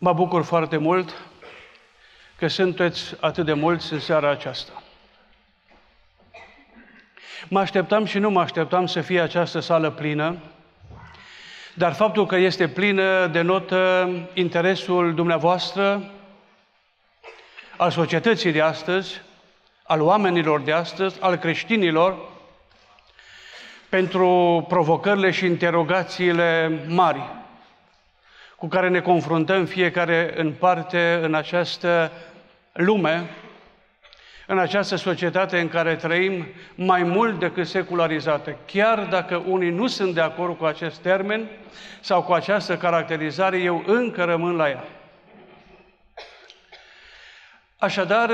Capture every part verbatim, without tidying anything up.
Mă bucur foarte mult că sunteți atât de mulți în seara aceasta. Mă așteptam și nu mă așteptam să fie această sală plină, dar faptul că este plină denotă interesul dumneavoastră, al societății de astăzi, al oamenilor de astăzi, al creștinilor, pentru provocările și interogațiile mari cu care ne confruntăm fiecare în parte în această lume, în această societate în care trăim mai mult decât secularizată. Chiar dacă unii nu sunt de acord cu acest termen sau cu această caracterizare, eu încă rămân la ea. Așadar,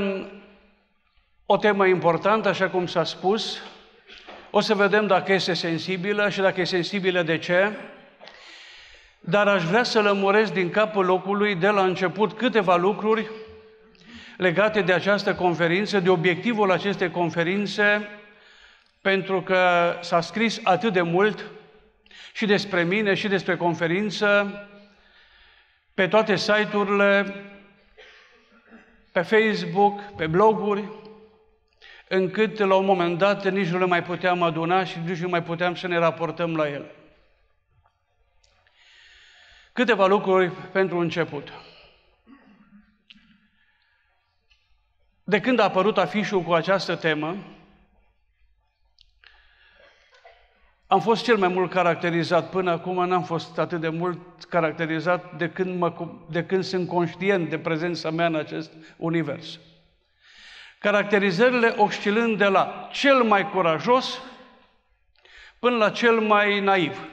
o temă importantă, așa cum s-a spus, o să vedem dacă este sensibilă și dacă e sensibilă de ce, dar aș vrea să lămuresc din capul locului de la început câteva lucruri legate de această conferință, de obiectivul acestei conferințe, pentru că s-a scris atât de mult și despre mine și despre conferință pe toate site-urile, pe Facebook, pe bloguri, încât la un moment dat nici nu le mai puteam aduna și nici nu mai puteam să ne raportăm la ele. Câteva lucruri pentru început. De când a apărut afișul cu această temă, am fost cel mai mult caracterizat. Până acum n-am fost atât de mult caracterizat de când, mă, de când sunt conștient de prezența mea în acest univers. Caracterizările oscilând de la cel mai curajos până la cel mai naiv.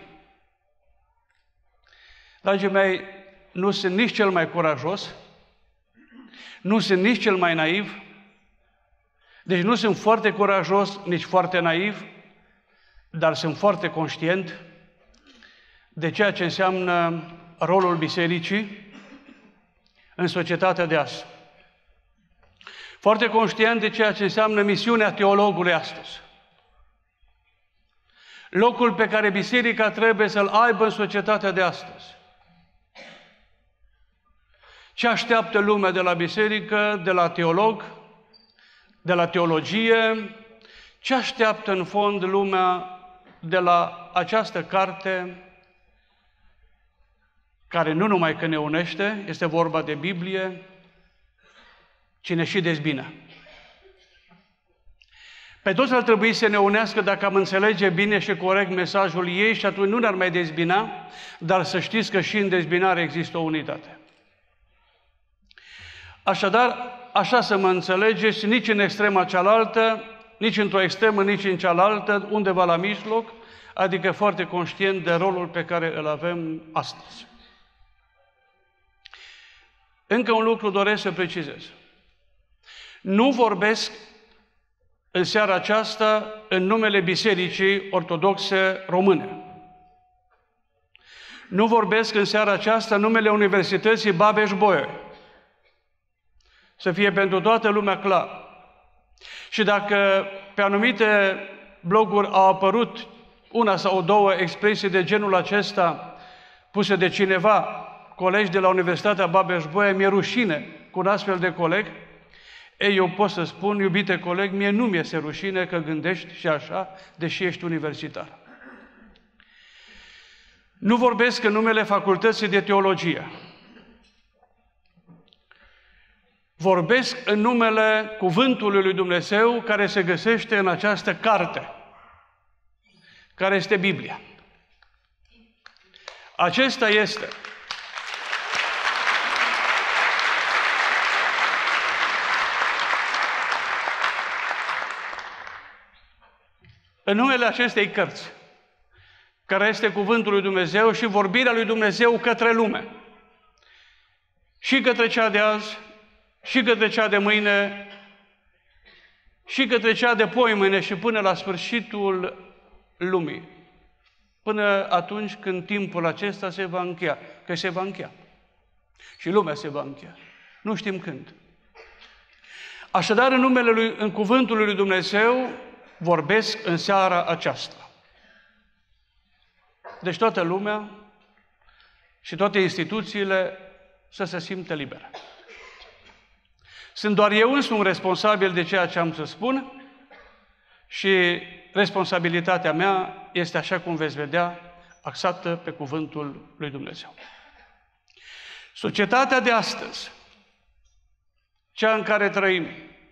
Dragii mei, nu sunt nici cel mai curajos, nu sunt nici cel mai naiv, deci nu sunt foarte curajos, nici foarte naiv, dar sunt foarte conștient de ceea ce înseamnă rolul bisericii în societatea de azi. Foarte conștient de ceea ce înseamnă misiunea teologului astăzi. Locul pe care biserica trebuie să-l aibă în societatea de astăzi. Ce așteaptă lumea de la biserică, de la teolog, de la teologie? Ce așteaptă în fond lumea de la această carte care nu numai că ne unește, este vorba de Biblie, ci ne și dezbină. Pe toți ar trebui să ne unească dacă am înțelege bine și corect mesajul ei și atunci nu ne-ar mai dezbina, dar să știți că și în dezbinare există o unitate. Așadar, așa să mă înțelegeți, nici în extrema cealaltă, nici într-o extremă, nici în cealaltă, undeva la mijloc, adică foarte conștient de rolul pe care îl avem astăzi. Încă un lucru doresc să precizez. Nu vorbesc în seara aceasta în numele Bisericii Ortodoxe Române. Nu vorbesc în seara aceasta în numele Universității Babeș-Bolyai. Să fie pentru toată lumea clar. Și dacă pe anumite bloguri au apărut una sau două expresii de genul acesta puse de cineva, colegi de la Universitatea Babeș-Bolyai, mi-e rușine cu un astfel de coleg, ei, eu pot să spun, iubite coleg, mie nu mi-este rușine că gândești și așa, deși ești universitar. Nu vorbesc în numele Facultății de Teologie. Vorbesc în numele Cuvântului lui Dumnezeu care se găsește în această carte, care este Biblia. Acesta este. În numele acestei cărți, care este Cuvântul lui Dumnezeu și vorbirea lui Dumnezeu către lume, și către cea de azi, și către cea de mâine, și către cea de poimâine și până la sfârșitul lumii. Până atunci când timpul acesta se va încheia, că se va încheia. Și lumea se va încheia. Nu știm când. Așadar, în numele lui, în Cuvântul lui Dumnezeu, vorbesc în seara aceasta. Deci toată lumea și toate instituțiile să se simtă liberă. Sunt doar eu însumi responsabil de ceea ce am să spun și responsabilitatea mea este, așa cum veți vedea, axată pe cuvântul lui Dumnezeu. Societatea de astăzi, cea în care trăim,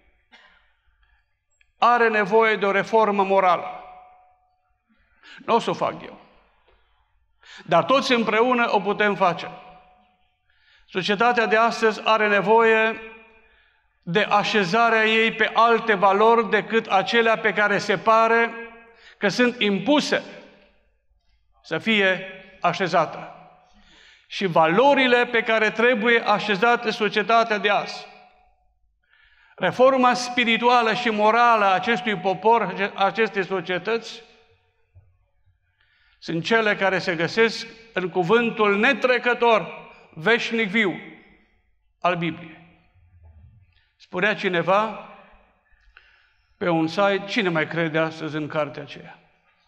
are nevoie de o reformă morală. Nu o să o fac eu. Dar toți împreună o putem face. Societatea de astăzi are nevoie de așezarea ei pe alte valori decât acelea pe care se pare că sunt impuse să fie așezată. Și valorile pe care trebuie așezate societatea de azi. Reforma spirituală și morală a acestui popor, a acestei societăți, sunt cele care se găsesc în cuvântul netrecător, veșnic viu al Bibliei. Spunea cineva pe un site, cine mai crede astăzi în cartea aceea?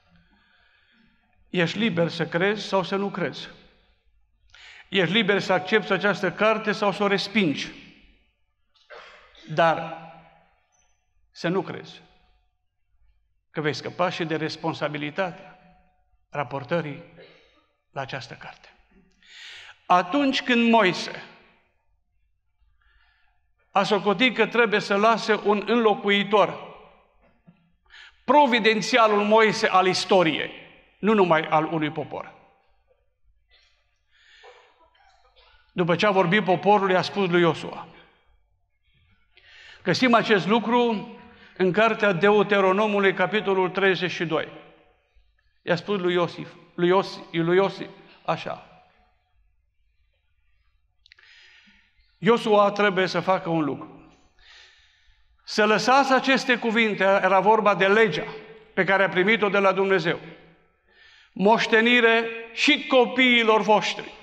Ești liber să crezi sau să nu crezi. Ești liber să accepți această carte sau să o respingi. Dar să nu crezi că vei scăpa și de responsabilitatea raportării la această carte. Atunci când Moise a socotit că trebuie să lase un înlocuitor, providențialul Moise al istoriei, nu numai al unui popor. După ce a vorbit poporului, a spus lui Iosua. Găsim acest lucru în cartea Deuteronomului, capitolul treizeci și doi. I-a spus lui Iosif, lui Iosif, lui Iosif, așa. Iosua trebuie să facă un lucru. Să lăsați aceste cuvinte, era vorba de legea pe care a primit-o de la Dumnezeu. Moștenire și copiilor voștri.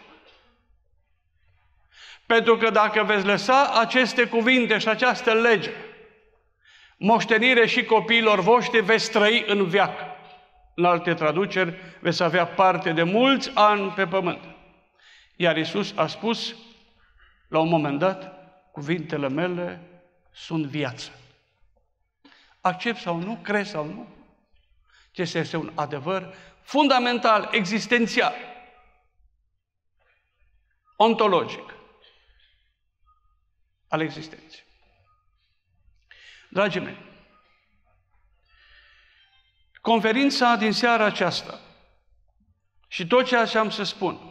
Pentru că dacă veți lăsa aceste cuvinte și această lege, moștenire și copiilor voștri, veți trăi în veac. În alte traduceri, veți avea parte de mulți ani pe pământ. Iar Iisus a spus, la un moment dat, cuvintele mele sunt viață. Accept sau nu, crezi sau nu, acesta este un adevăr fundamental, existențial, ontologic al existenței. Dragii mei, conferința din seara aceasta și tot ceea ce am să spun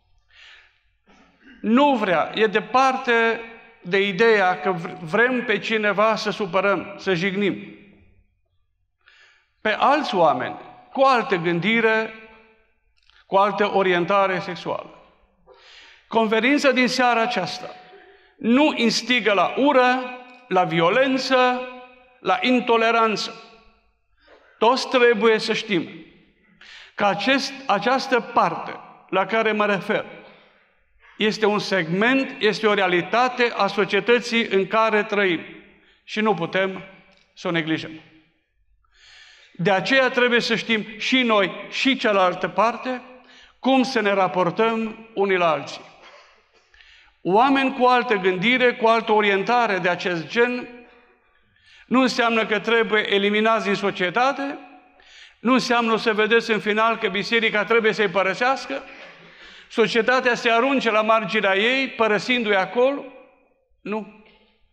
nu vrea, e departe de ideea că vrem pe cineva să supărăm, să jignim. Pe alți oameni cu altă gândire, cu altă orientare sexuală. Conferința din seara aceasta nu instigă la ură, la violență, la intoleranță. Toți trebuie să știm că acest, această parte la care mă refer este un segment, este o realitate a societății în care trăim și nu putem să o neglijăm. De aceea trebuie să știm și noi și cealaltă parte cum să ne raportăm unii la alții. Oameni cu altă gândire, cu altă orientare de acest gen, nu înseamnă că trebuie eliminați din societate, nu înseamnă să vedeți în final că biserica trebuie să-i părăsească, societatea se arunce la marginea ei, părăsindu-i acolo. Nu.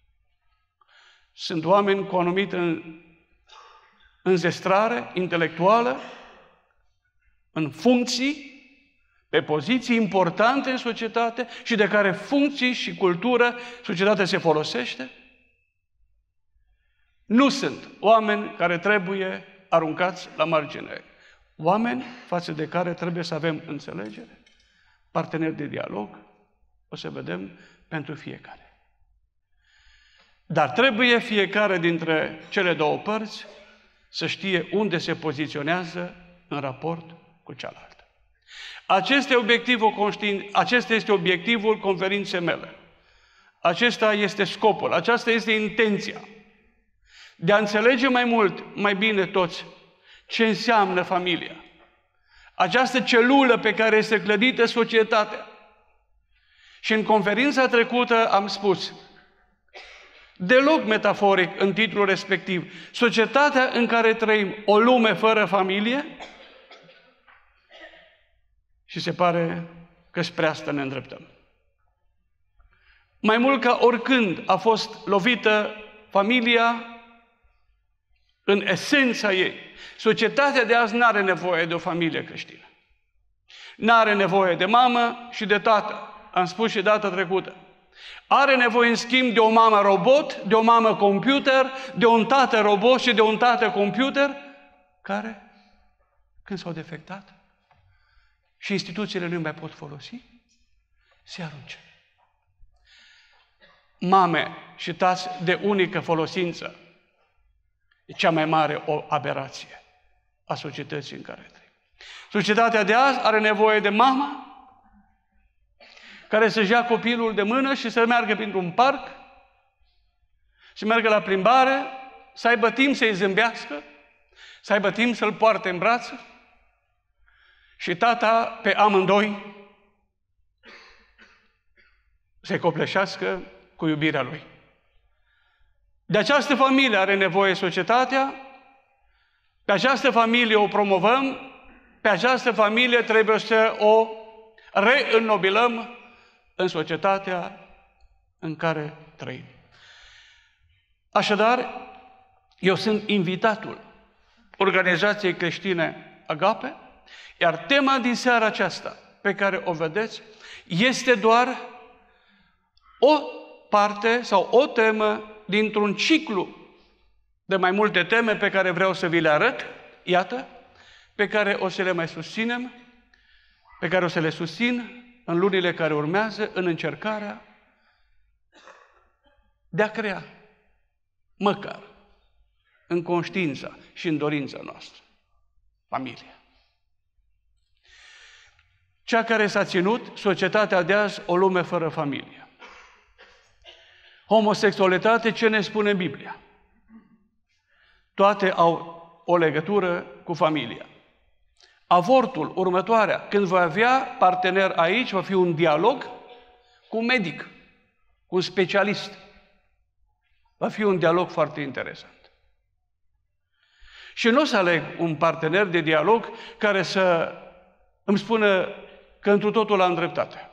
Sunt oameni cu o anumită înzestrare intelectuală, în funcții, pe poziții importante în societate și de care funcții și cultură societatea se folosește. Nu sunt oameni care trebuie aruncați la margine. Oameni față de care trebuie să avem înțelegere, parteneri de dialog, o să vedem pentru fiecare. Dar trebuie fiecare dintre cele două părți să știe unde se poziționează în raport cu cealaltă. Acesta, obiectivul conștient, acesta este obiectivul conferinței mele. Acesta este scopul, aceasta este intenția. De a înțelege mai mult, mai bine toți, ce înseamnă familia. Această celulă pe care este clădită societatea. Și în conferința trecută am spus, deloc metaforic în titlul respectiv, societatea în care trăim, o lume fără familie, și se pare că spre asta ne îndreptăm. Mai mult ca oricând a fost lovită familia în esența ei. Societatea de azi nu are nevoie de o familie creștină. Nu are nevoie de mamă și de tată. Am spus și data trecută. Are nevoie, în schimb, de o mamă robot, de o mamă computer, de un tată robot și de un tată computer, care, când s-au defectat și instituțiile nu mai pot folosi, se arunce. Mame și tați de unică folosință e cea mai mare o aberație a societății în care trăim. Societatea de azi are nevoie de mama care să-și ia copilul de mână și să meargă printr-un parc, să meargă la plimbare, să aibă timp să-i zâmbească, să aibă timp să-l poarte în brațe și tata pe amândoi să-i copleșească cu iubirea lui. De această familie are nevoie societatea, pe această familie o promovăm, pe această familie trebuie să o reînnobilăm în societatea în care trăim. Așadar, eu sunt invitatul organizației creștine Agape, iar tema din seara aceasta pe care o vedeți este doar o parte sau o temă dintr-un ciclu de mai multe teme pe care vreau să vi le arăt, iată, pe care o să le mai susținem, pe care o să le susțin în lunile care urmează, în încercarea de a crea, măcar, în conștiința și în dorința noastră, familia. Cea care s-a ținut, societatea de azi, o lume fără familie. Homosexualitate, ce ne spune Biblia? Toate au o legătură cu familia. Avortul, următoarea, când voi avea partener aici, va fi un dialog cu un medic, cu un specialist. Va fi un dialog foarte interesant. Și nu o să aleg un partener de dialog care să îmi spună că întru totul am dreptate.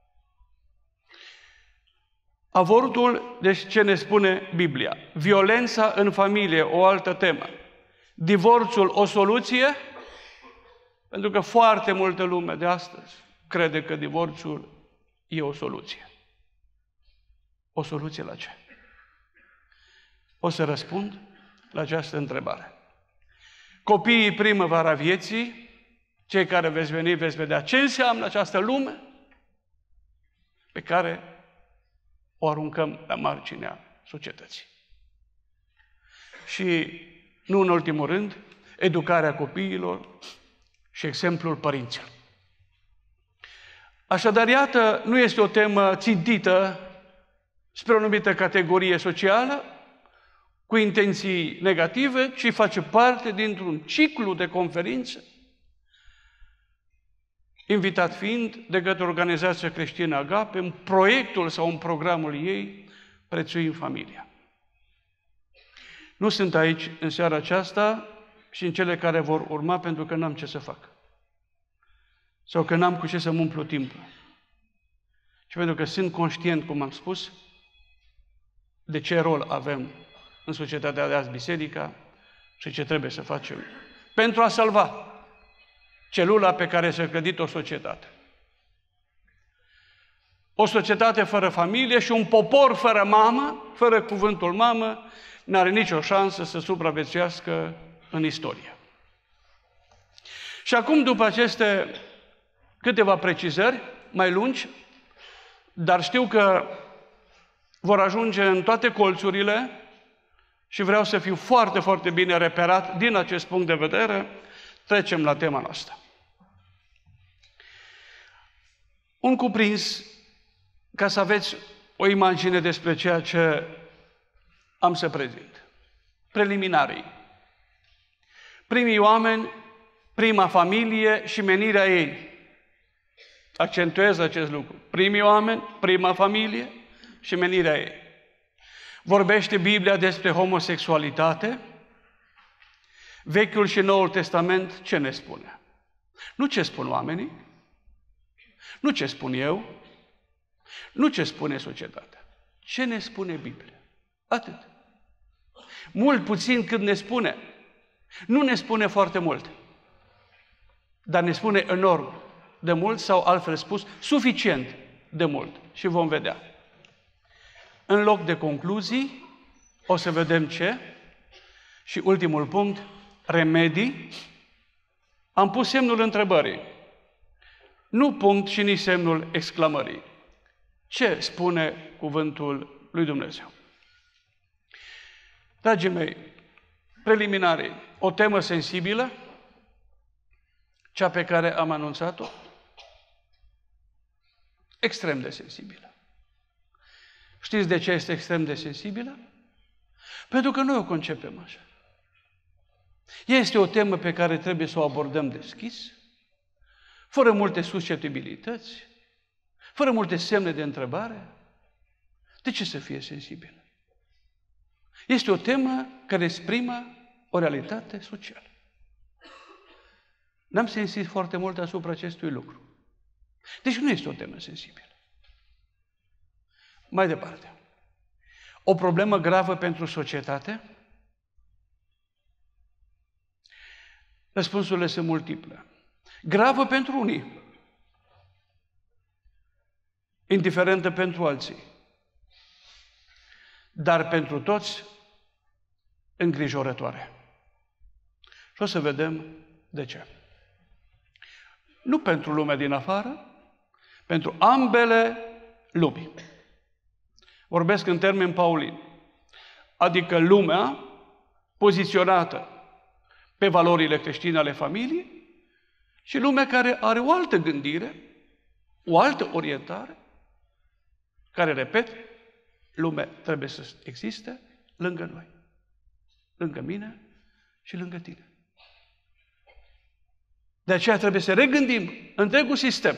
Avortul, deci ce ne spune Biblia? Violența în familie, o altă temă. Divorțul, o soluție? Pentru că foarte multă lume de astăzi crede că divorțul e o soluție. O soluție la ce? O să răspund la această întrebare. Copiii primăvara vieții, cei care veți veni, veți vedea ce înseamnă această lume pe care o aruncăm la marginea societății. Și, nu în ultimul rând, educarea copiilor și exemplul părinților. Așadar, iată, nu este o temă țintită spre o anumită categorie socială, cu intenții negative, ci face parte dintr-un ciclu de conferințe, invitat fiind de către Organizația Creștină Agape, în proiectul sau în programul ei, Prețuim familia. Nu sunt aici în seara aceasta și în cele care vor urma, pentru că n-am ce să fac. Sau că n-am cu ce să-mi umplu timpul. Și pentru că sunt conștient, cum am spus, de ce rol avem în societatea de azi, biserica, și ce trebuie să facem pentru a salva celula pe care s-a clădit o societate. O societate fără familie și un popor fără mamă, fără cuvântul mamă, n-are nicio șansă să supraviețuiască în istorie. Și acum, după aceste câteva precizări mai lungi, dar știu că vor ajunge în toate colțurile și vreau să fiu foarte, foarte bine reperat din acest punct de vedere, trecem la tema noastră. Un cuprins, ca să aveți o imagine despre ceea ce am să prezint. Preliminarii. Primii oameni, prima familie și menirea ei. Accentuez acest lucru. Primii oameni, prima familie și menirea ei. Vorbește Biblia despre homosexualitate? Vechiul și Noul Testament ce ne spune? Nu ce spun oamenii, nu ce spun eu, nu ce spune societatea. Ce ne spune Biblia? Atât. Mult puțin cât ne spune. Nu ne spune foarte mult, dar ne spune enorm de mult sau, altfel spus, suficient de mult. Și vom vedea. În loc de concluzii, o să vedem ce. Și ultimul punct, remedii. Am pus semnul întrebării. Nu punct și nici semnul exclamării. Ce spune cuvântul lui Dumnezeu? Dragii mei, preliminarii, o temă sensibilă, cea pe care am anunțat-o, extrem de sensibilă. Știți de ce este extrem de sensibilă? Pentru că noi o concepem așa. Este o temă pe care trebuie să o abordăm deschis, fără multe susceptibilități, fără multe semne de întrebare. De ce să fie sensibilă? Este o temă care exprimă o realitate socială. N-am să insist foarte mult asupra acestui lucru. Deci nu este o temă sensibilă. Mai departe. O problemă gravă pentru societate? Răspunsurile sunt multiple. Gravă pentru unii, indiferentă pentru alții, dar pentru toți îngrijorătoare. Și o să vedem de ce. Nu pentru lumea din afară, pentru ambele lumi. Vorbesc în termeni paulini, adică lumea poziționată pe valorile creștine ale familiei și lumea care are o altă gândire, o altă orientare, care, repet, lumea trebuie să existe lângă noi, lângă mine și lângă tine. De aceea trebuie să regândim întregul sistem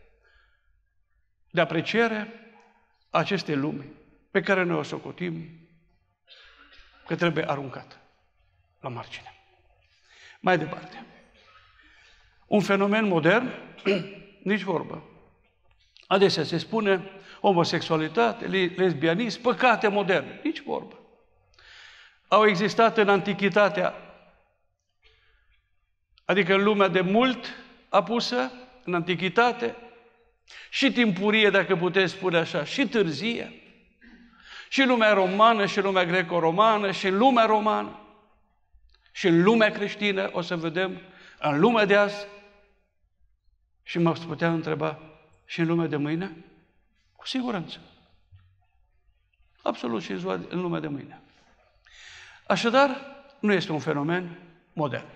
de apreciere a acestei lumi pe care noi o socotim că trebuie aruncat la margine. Mai departe. Un fenomen modern, nici vorbă. Adesea se spune homosexualitate, lesbianism, păcate moderne. Nici vorbă. Au existat în antichitatea, adică în lumea de mult apusă, în antichitate, și timpurie, dacă puteți spune așa, și târzie, și în lumea romană, și în lumea greco-romană, și în lumea romană, și în lumea creștină, o să vedem, în lumea de azi, și mă putea întreba, și în lumea de mâine? Cu siguranță. Absolut și în lumea de mâine. Așadar, nu este un fenomen modern.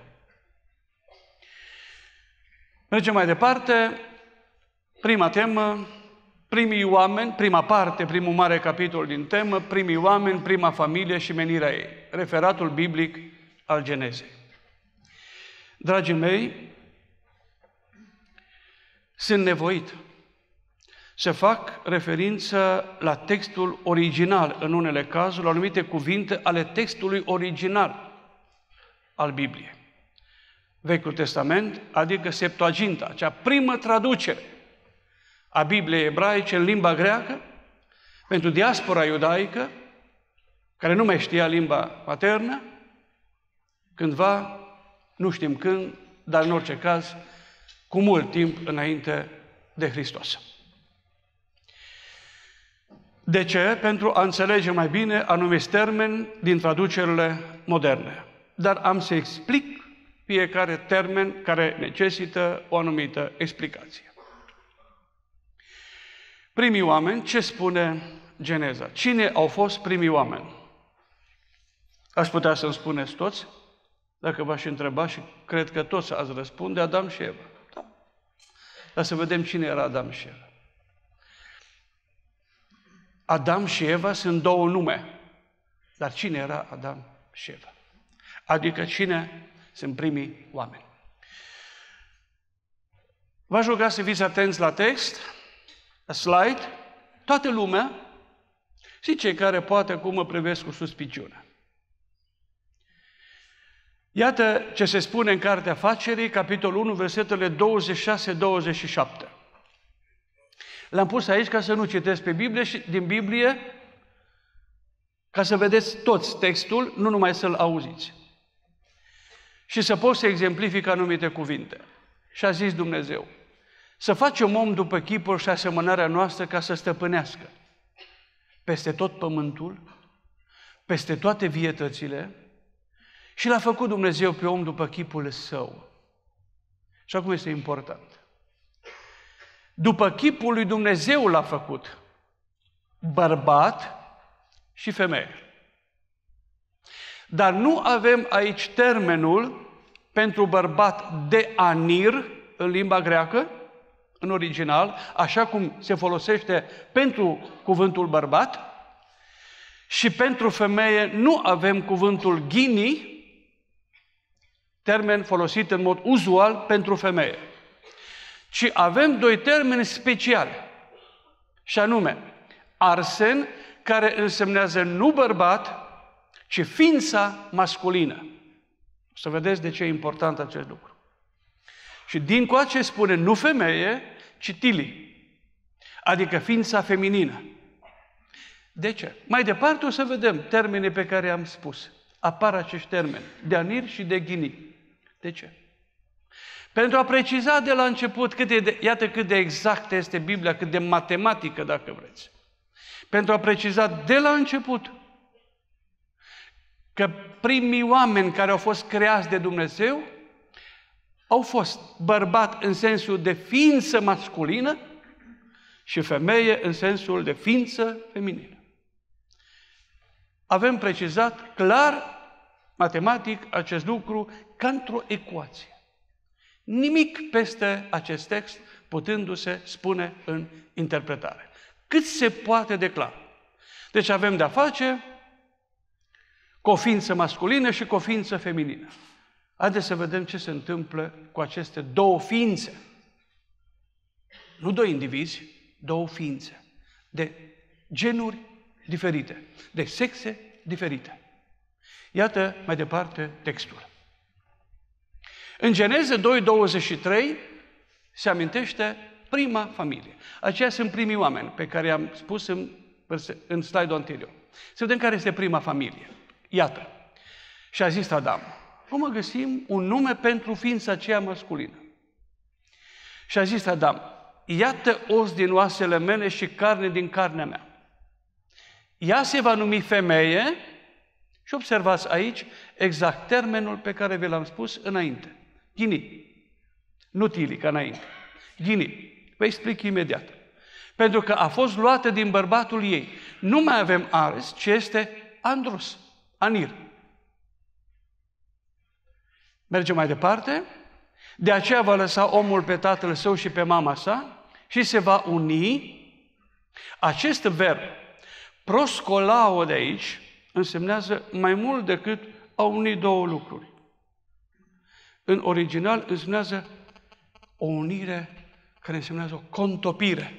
Mergem mai departe. Prima temă, primii oameni, prima parte, primul mare capitol din temă, primii oameni, prima familie și menirea ei. Referatul biblic al Genezei. Dragii mei, sunt nevoit să fac referință la textul original, în unele cazuri, la anumite cuvinte ale textului original al Bibliei. Vechiul Testament, adică Septuaginta, acea primă traducere a Bibliei ebraice în limba greacă, pentru diaspora iudaică, care nu mai știa limba maternă, cândva, nu știm când, dar în orice caz, cu mult timp înainte de Hristos. De ce? Pentru a înțelege mai bine anumiți termeni din traducerile moderne. Dar am să explic fiecare termen care necesită o anumită explicație. Primii oameni, ce spune Geneza? Cine au fost primii oameni? Aș putea să-mi spuneți toți, dacă v-aș întreba, și cred că toți ați răspunde, Adam și Eva. Da. Dar să vedem cine era Adam și Eva. Adam și Eva sunt două nume. Dar cine era Adam și Eva? Adică cine sunt primii oameni? V-aș ruga să fiți atenți la text, la slide, toată lumea și cei care poate acum mă privesc cu suspiciune. Iată ce se spune în Cartea Afacerii, capitolul unu, versetele douăzeci și șase douăzeci și șapte. L-am pus aici ca să nu citesc pe Biblie și din Biblie, ca să vedeți toți textul, nu numai să-l auziți. Și să pot să exemplific anumite cuvinte. Și a zis Dumnezeu, să facem om după chipul și asemănarea noastră ca să stăpânească peste tot pământul, peste toate vietățile, și l-a făcut Dumnezeu pe om după chipul său. Și acum este important. După chipul lui Dumnezeu l-a făcut, bărbat și femeie. Dar nu avem aici termenul pentru bărbat de anir în limba greacă, în original, așa cum se folosește pentru cuvântul bărbat, și pentru femeie nu avem cuvântul ghini, termen folosit în mod uzual pentru femeie, ci avem doi termeni speciali, și anume arsen, care însemnează nu bărbat, ci ființa masculină. O să vedeți de ce e important acest lucru. Și dincoace spune nu femeie, ci tili, adică ființa feminină. De ce? Mai departe o să vedem termenii pe care am spus. Apar acești termeni, de anir și de ghini. De ce? Pentru a preciza de la început, cât de, iată cât de exact este Biblia, cât de matematică, dacă vreți. Pentru a preciza de la început că primii oameni care au fost creați de Dumnezeu au fost bărbat în sensul de ființă masculină și femeie în sensul de ființă feminină. Avem precizat clar, matematic, acest lucru ca într-o ecuație. Nimic peste acest text putându-se spune în interpretare. Cât se poate de clar. Deci avem de-a face cu o ființă masculină și cu o ființă feminină. Haideți să vedem ce se întâmplă cu aceste două ființe. Nu doi indivizi, două ființe. De genuri diferite, de sexe diferite. Iată mai departe textul. În Geneze doi, douăzeci și trei se amintește prima familie. Aceia sunt primii oameni pe care i-am spus în, în slide-ul anterior. Să vedem care este prima familie. Iată. Și a zis Adam, cum găsim un nume pentru ființa aceea masculină? Și a zis Adam, iată os din oasele mele și carne din carnea mea. Ea se va numi femeie și observați aici exact termenul pe care vi l-am spus înainte. Ghini. Nu tili, ca înainte. Ghini. Vă explic imediat. Pentru că a fost luată din bărbatul ei. Nu mai avem ares, ci este andros, anir. Mergem mai departe. De aceea va lăsa omul pe tatăl său și pe mama sa și se va uni. Acest verb, proscolao de aici, însemnează mai mult decât a uni două lucruri. În original însemnează o unire care însemnează o contopire.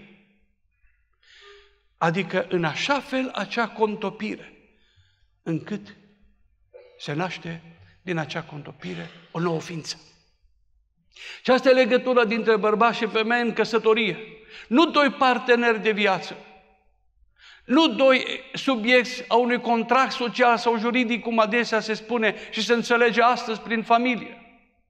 Adică în așa fel acea contopire, încât se naște din acea contopire o nouă ființă. Și asta e legătura dintre bărbat și femeie în căsătorie. Nu doi parteneri de viață, nu doi subiecti a unui contract social sau juridic, cum adesea se spune și se înțelege astăzi prin familie,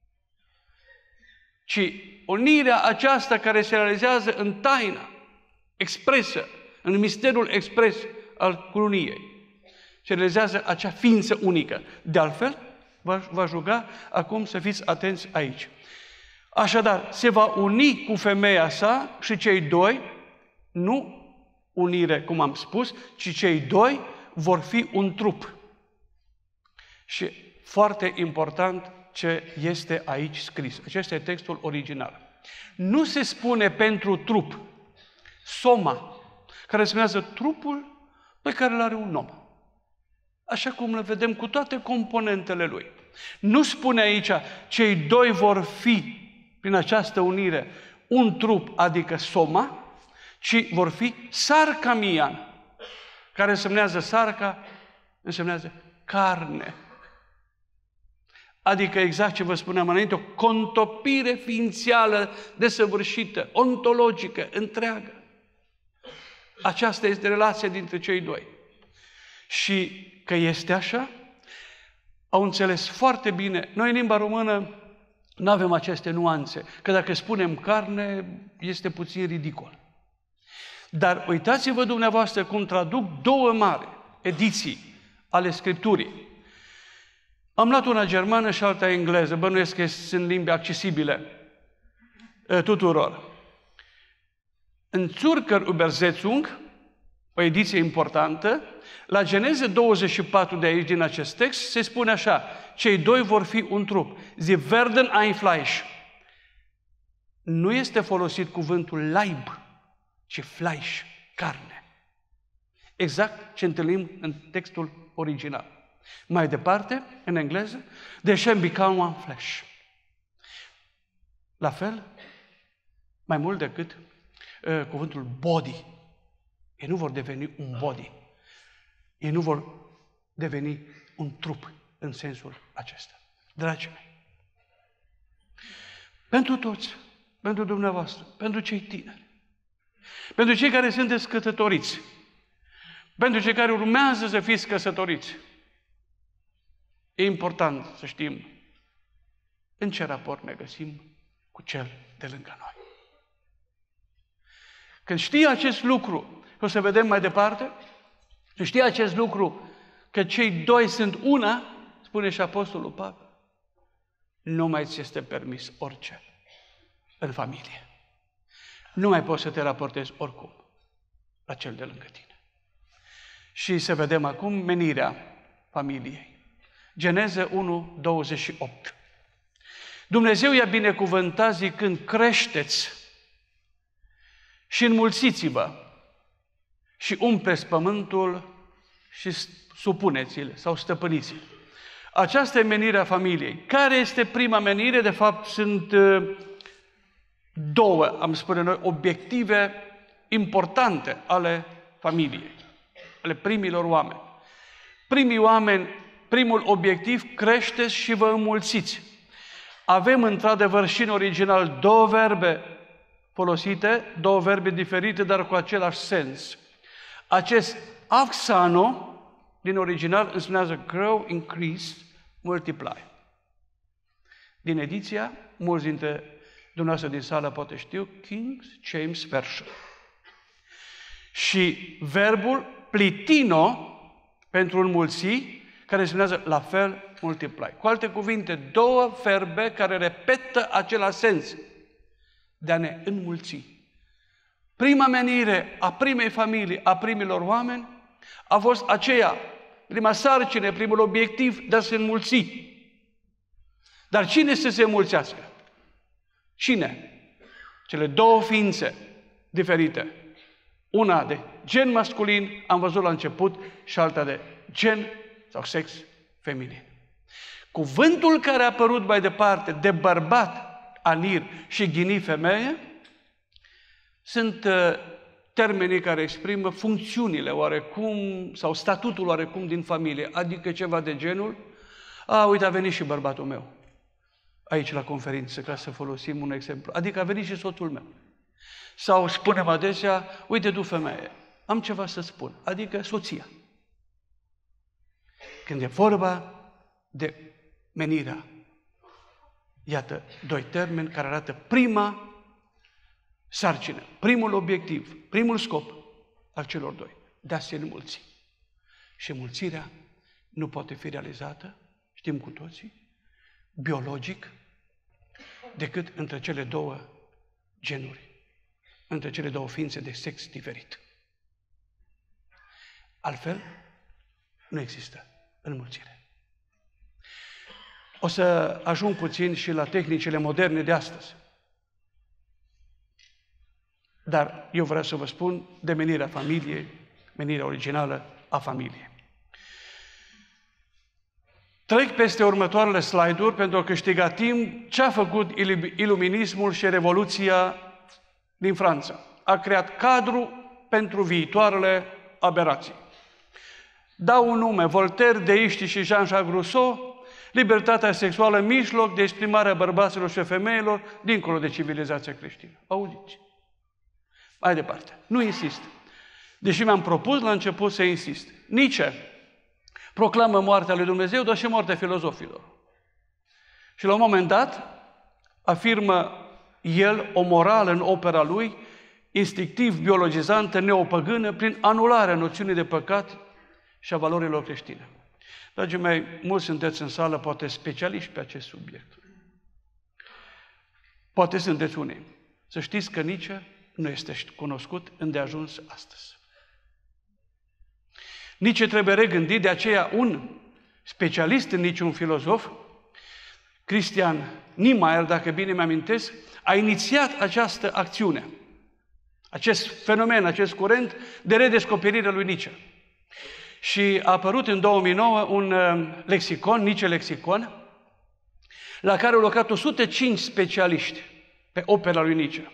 ci unirea aceasta care se realizează în taina expresă, în misterul expres al cruniei. Se realizează acea ființă unică. De altfel, v-aș ruga acum să fiți atenți aici. Așadar, se va uni cu femeia sa și cei doi, nu unire, cum am spus, ci cei doi vor fi un trup. Și foarte important ce este aici scris. Acesta e textul original. Nu se spune pentru trup, soma, care însemnează trupul pe care îl are un om. Așa cum le vedem cu toate componentele lui. Nu spune aici, cei doi vor fi, prin această unire, un trup, adică soma, ci vor fi sarcamian, care însemnează sarca, însemnează carne. Adică exact ce vă spuneam înainte, o contopire ființială desăvârșită, ontologică, întreagă. Aceasta este relația dintre cei doi. Și că este așa, au înțeles foarte bine. Noi în limba română nu avem aceste nuanțe, că dacă spunem carne, este puțin ridicol. Dar uitați-vă dumneavoastră cum traduc două mari ediții ale Scripturii. Am luat una germană și alta engleză, bănuiesc că sunt limbi accesibile tuturor. În Zürcher Übersetzung, o ediție importantă, la Geneze douăzeci și patru de aici, din acest text, se spune așa: cei doi vor fi un trup. Sie werden ein Fleisch. Nu este folosit cuvântul Leib, ci Fleisch, carne. Exact ce întâlnim în textul original. Mai departe, în engleză, they shall become one flesh. La fel, mai mult decât uh, cuvântul body. Ei nu vor deveni un body. Ei nu vor deveni un trup în sensul acesta. Dragii mei, pentru toți, pentru dumneavoastră, pentru cei tineri, pentru cei care sunteți căsătoriți, pentru cei care urmează să fiți căsătoriți, e important să știm în ce raport ne găsim cu cel de lângă noi. Când știi acest lucru, o să vedem mai departe, când știi acest lucru, că cei doi sunt una, spune și Apostolul Pavel, nu mai ți este permis orice în familie. Nu mai poți să te raportezi oricum la cel de lângă tine. Și să vedem acum menirea familiei. Geneze unu, douăzeci și opt. Dumnezeu i-a binecuvântat zicând: creșteți și înmulțiți-vă și umpleți pământul și supuneți-l sau stăpâniți-l. Aceasta e menirea familiei. Care este prima menire? De fapt, sunt două, am spune noi, obiective importante ale familiei, ale primilor oameni. Primii oameni, primul obiectiv, creșteți și vă înmulțiți. Avem într-adevăr și în original două verbe folosite, două verbe diferite, dar cu același sens. Acest auxano, din original, însemnează grow, increase, multiply. Din ediția, mulți dintre dumneavoastră din sală poate știu, King James Version. Și verbul plitino, pentru înmulți, care însemnează la fel, multiply. Cu alte cuvinte, două verbe care repetă același sens, de a ne înmulți. Prima menire a primei familii, a primilor oameni, a fost aceea, prima sarcină, primul obiectiv de a se înmulți. Dar cine să se înmulțească? Cine? Cele două ființe diferite. Una de gen masculin, am văzut la început, și alta de gen sau sex feminin. Cuvântul care a apărut mai departe, de bărbat, anir, și ghini, femeie, sunt uh, termenii care exprimă funcțiunile oarecum, sau statutul oarecum din familie, adică ceva de genul: a, uite, a venit și bărbatul meu aici la conferință, ca să folosim un exemplu, adică a venit și soțul meu. Sau spunem adesea: uite tu, femeie, am ceva să spun, adică soția. Când e vorba de menirea, iată, doi termeni care arată prima sarcină, primul obiectiv, primul scop al celor doi, de a se înmulți. Și înmulțirea nu poate fi realizată, știm cu toții, biologic, decât între cele două genuri, între cele două ființe de sex diferit. Altfel, nu există înmulțire. O să ajung puțin și la tehnicile moderne de astăzi. Dar eu vreau să vă spun de menirea familiei, menirea originală a familiei. Trec peste următoarele slide-uri pentru a câștiga timp ce a făcut iluminismul și revoluția din Franța a creat cadru pentru viitoarele aberații. Dau un nume, Voltaire, deiștii și Jean-Jacques Rousseau, libertatea sexuală mijloc de exprimare a bărbaților și a femeilor dincolo de civilizația creștină. Auziți? Mai departe. Nu insist. Deși mi-am propus la început să insist. Nietzsche proclamă moartea lui Dumnezeu, dar și moartea filozofilor. Și la un moment dat afirmă el o morală în opera lui, instinctiv biologizantă, neopăgână, prin anularea noțiunii de păcat și a valorilor creștine. Dragii mei, mulți sunteți în sală, poate specialiști pe acest subiect. Poate sunteți unii. Să știți că Nietzsche nu este cunoscut îndeajuns astăzi. Nietzsche trebuie regândit, de aceea un specialist în Nietzsche, un filozof, Christian Niemeyer, dacă bine mi-amintesc, a inițiat această acțiune, acest fenomen, acest curent de redescoperire a lui Nietzsche. Și a apărut în două mii nouă un lexicon, Nietzsche Lexicon, la care au lucrat o sută cinci specialiști pe opera lui Nietzsche.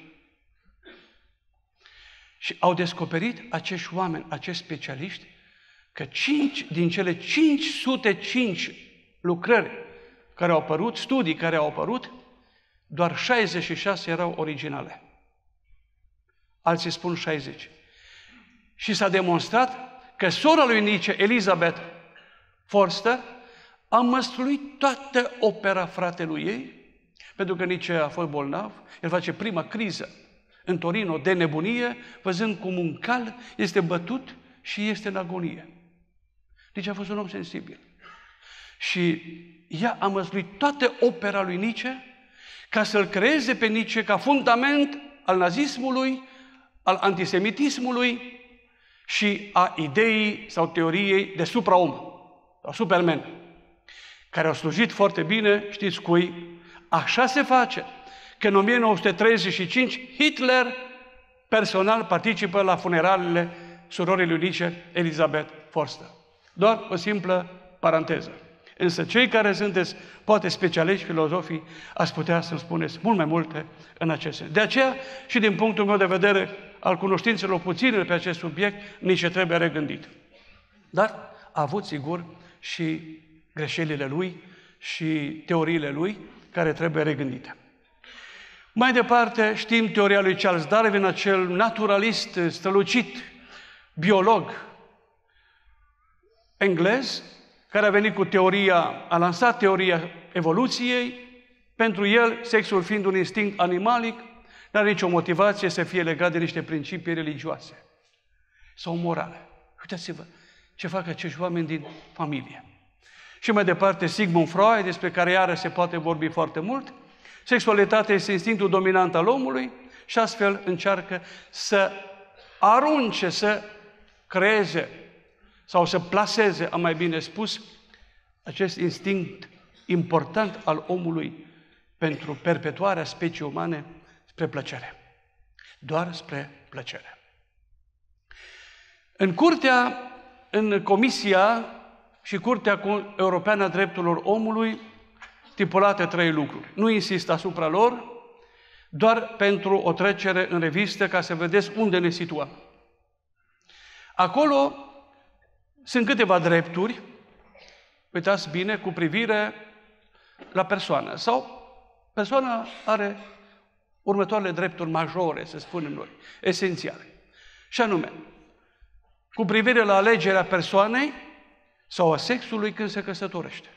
Și au descoperit acești oameni, acești specialiști, că cinci din cele cinci sute cinci lucrări care au apărut, studii care au apărut, doar șaizeci și șase erau originale. Alții spun șaizeci. Și s-a demonstrat că sora lui Nietzsche, Elizabeth Forster, a măsluit toată opera fratelui ei, pentru că Nietzsche a fost bolnav, el face prima criză în Torino de nebunie, văzând cum un cal este bătut și este în agonie. Nietzsche a fost un om sensibil. Și ea a măsluit toată opera lui Nietzsche ca să-l creeze pe Nietzsche ca fundament al nazismului, al antisemitismului și a ideii sau teoriei de supraom, sau Superman, care au slujit foarte bine, știți cui? Așa se face că în o mie nouă sute treizeci și cinci Hitler personal participă la funeraliile surorii lui Nietzsche, Elizabeth Forster. Doar o simplă paranteză. Însă cei care sunteți, poate specialiști, filozofii, ați putea să-mi spuneți mult mai multe în acest sens. De aceea, și din punctul meu de vedere, al cunoștințelor puține pe acest subiect, nici trebuie regândit. Dar a avut, sigur, și greșelile lui și teoriile lui, care trebuie regândite. Mai departe, știm teoria lui Charles Darwin, acel naturalist strălucit, biolog englez, care a venit cu teoria, a lansat teoria evoluției. Pentru el, sexul fiind un instinct animalic, nu are nicio motivație să fie legat de niște principii religioase sau morale. Uitați-vă ce fac acești oameni din familie. Și mai departe, Sigmund Freud, despre care iară se poate vorbi foarte mult. Sexualitatea este instinctul dominant al omului și astfel încearcă să arunce, să creeze sau să plaseze, am mai bine spus, acest instinct important al omului pentru perpetuarea speciei umane spre plăcere. Doar spre plăcere. În curtea, în Comisia și Curtea Europeană a Drepturilor Omului, stipulate trei lucruri. Nu insist asupra lor, doar pentru o trecere în revistă, ca să vedeți unde ne situăm. Acolo sunt câteva drepturi, uitați bine, cu privire la persoană. Sau persoana are următoarele drepturi majore, să spunem noi, esențiale. Și anume, cu privire la alegerea persoanei sau a sexului când se căsătorește.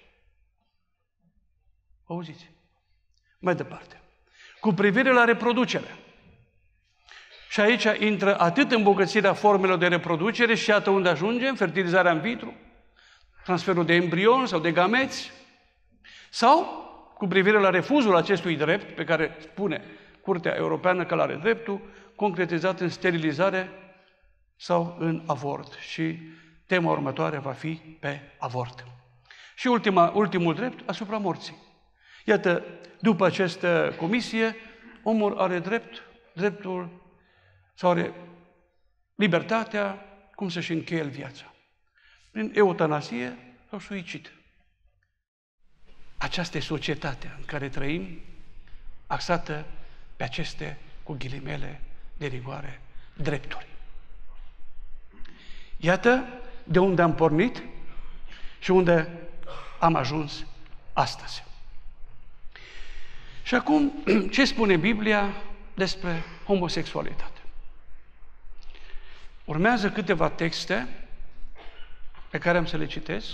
Auziți? Mai departe. Cu privire la reproducere. Și aici intră atât îmbogățirea formelor de reproducere și iată unde ajungem, fertilizarea in vitro, transferul de embrion sau de gameți, sau cu privire la refuzul acestui drept, pe care spune Curtea Europeană că l-are dreptul, concretizat în sterilizare sau în avort. Și tema următoare va fi pe avort. Și ultima, ultimul drept, asupra morții. Iată, după această comisie, omul are drept, dreptul sau are libertatea cum să-și încheie el viața. Prin eutanasie sau suicid. Aceasta e societatea în care trăim, axată pe aceste, cu ghilimele, de rigoare drepturi. Iată de unde am pornit și unde am ajuns astăzi. Și acum, ce spune Biblia despre homosexualitate? Urmează câteva texte pe care am să le citesc.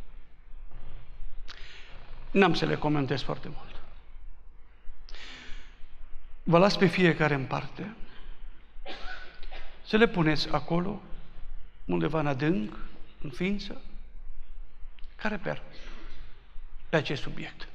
N-am să le comentez foarte mult. Vă las pe fiecare în parte să le puneți acolo, undeva în adânc, în ființă, ca reper pe acest subiect.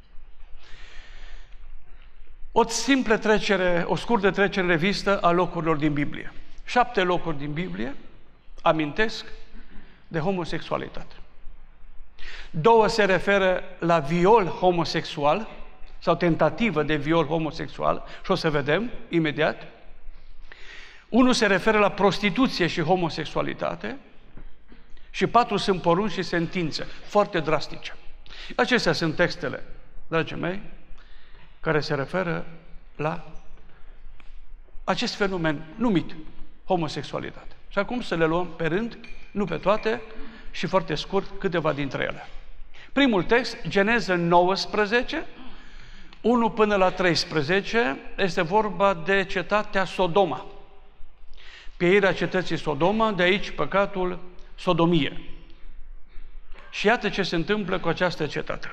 O simplă trecere, o scurtă trecere în revistă a locurilor din Biblie. Șapte locuri din Biblie amintesc de homosexualitate. Două se referă la viol homosexual sau tentativă de viol homosexual și o să vedem imediat. Unul se referă la prostituție și homosexualitate și patru sunt porunci și sentințe foarte drastice. Acestea sunt textele, dragii mei, care se referă la acest fenomen numit homosexualitate. Și acum să le luăm pe rând, nu pe toate, și foarte scurt câteva dintre ele. Primul text, Geneza nouăsprezece, unu până la treisprezece, este vorba de cetatea Sodoma. Pieirea cetății Sodoma, de aici păcatul sodomie. Și iată ce se întâmplă cu această cetate.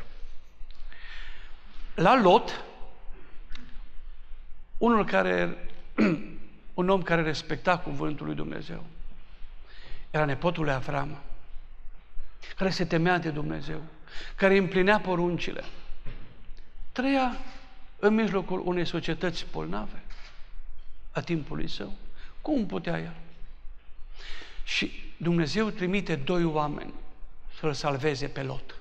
La Lot, unul care, un om care respecta cuvântul lui Dumnezeu, era nepotul lui Avram, care se temea de Dumnezeu, care împlinea poruncile. Trăia în mijlocul unei societăți bolnave a timpului său. Cum putea el? Și Dumnezeu trimite doi oameni să-l salveze pe Lot.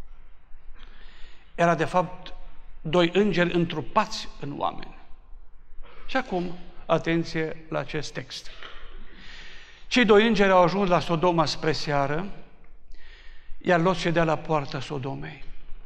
Era de fapt doi îngeri întrupați în oameni. Și acum, atenție la acest text. Cei doi îngeri au ajuns la Sodoma spre seară, iar Lot ședea la poarta Sodomei.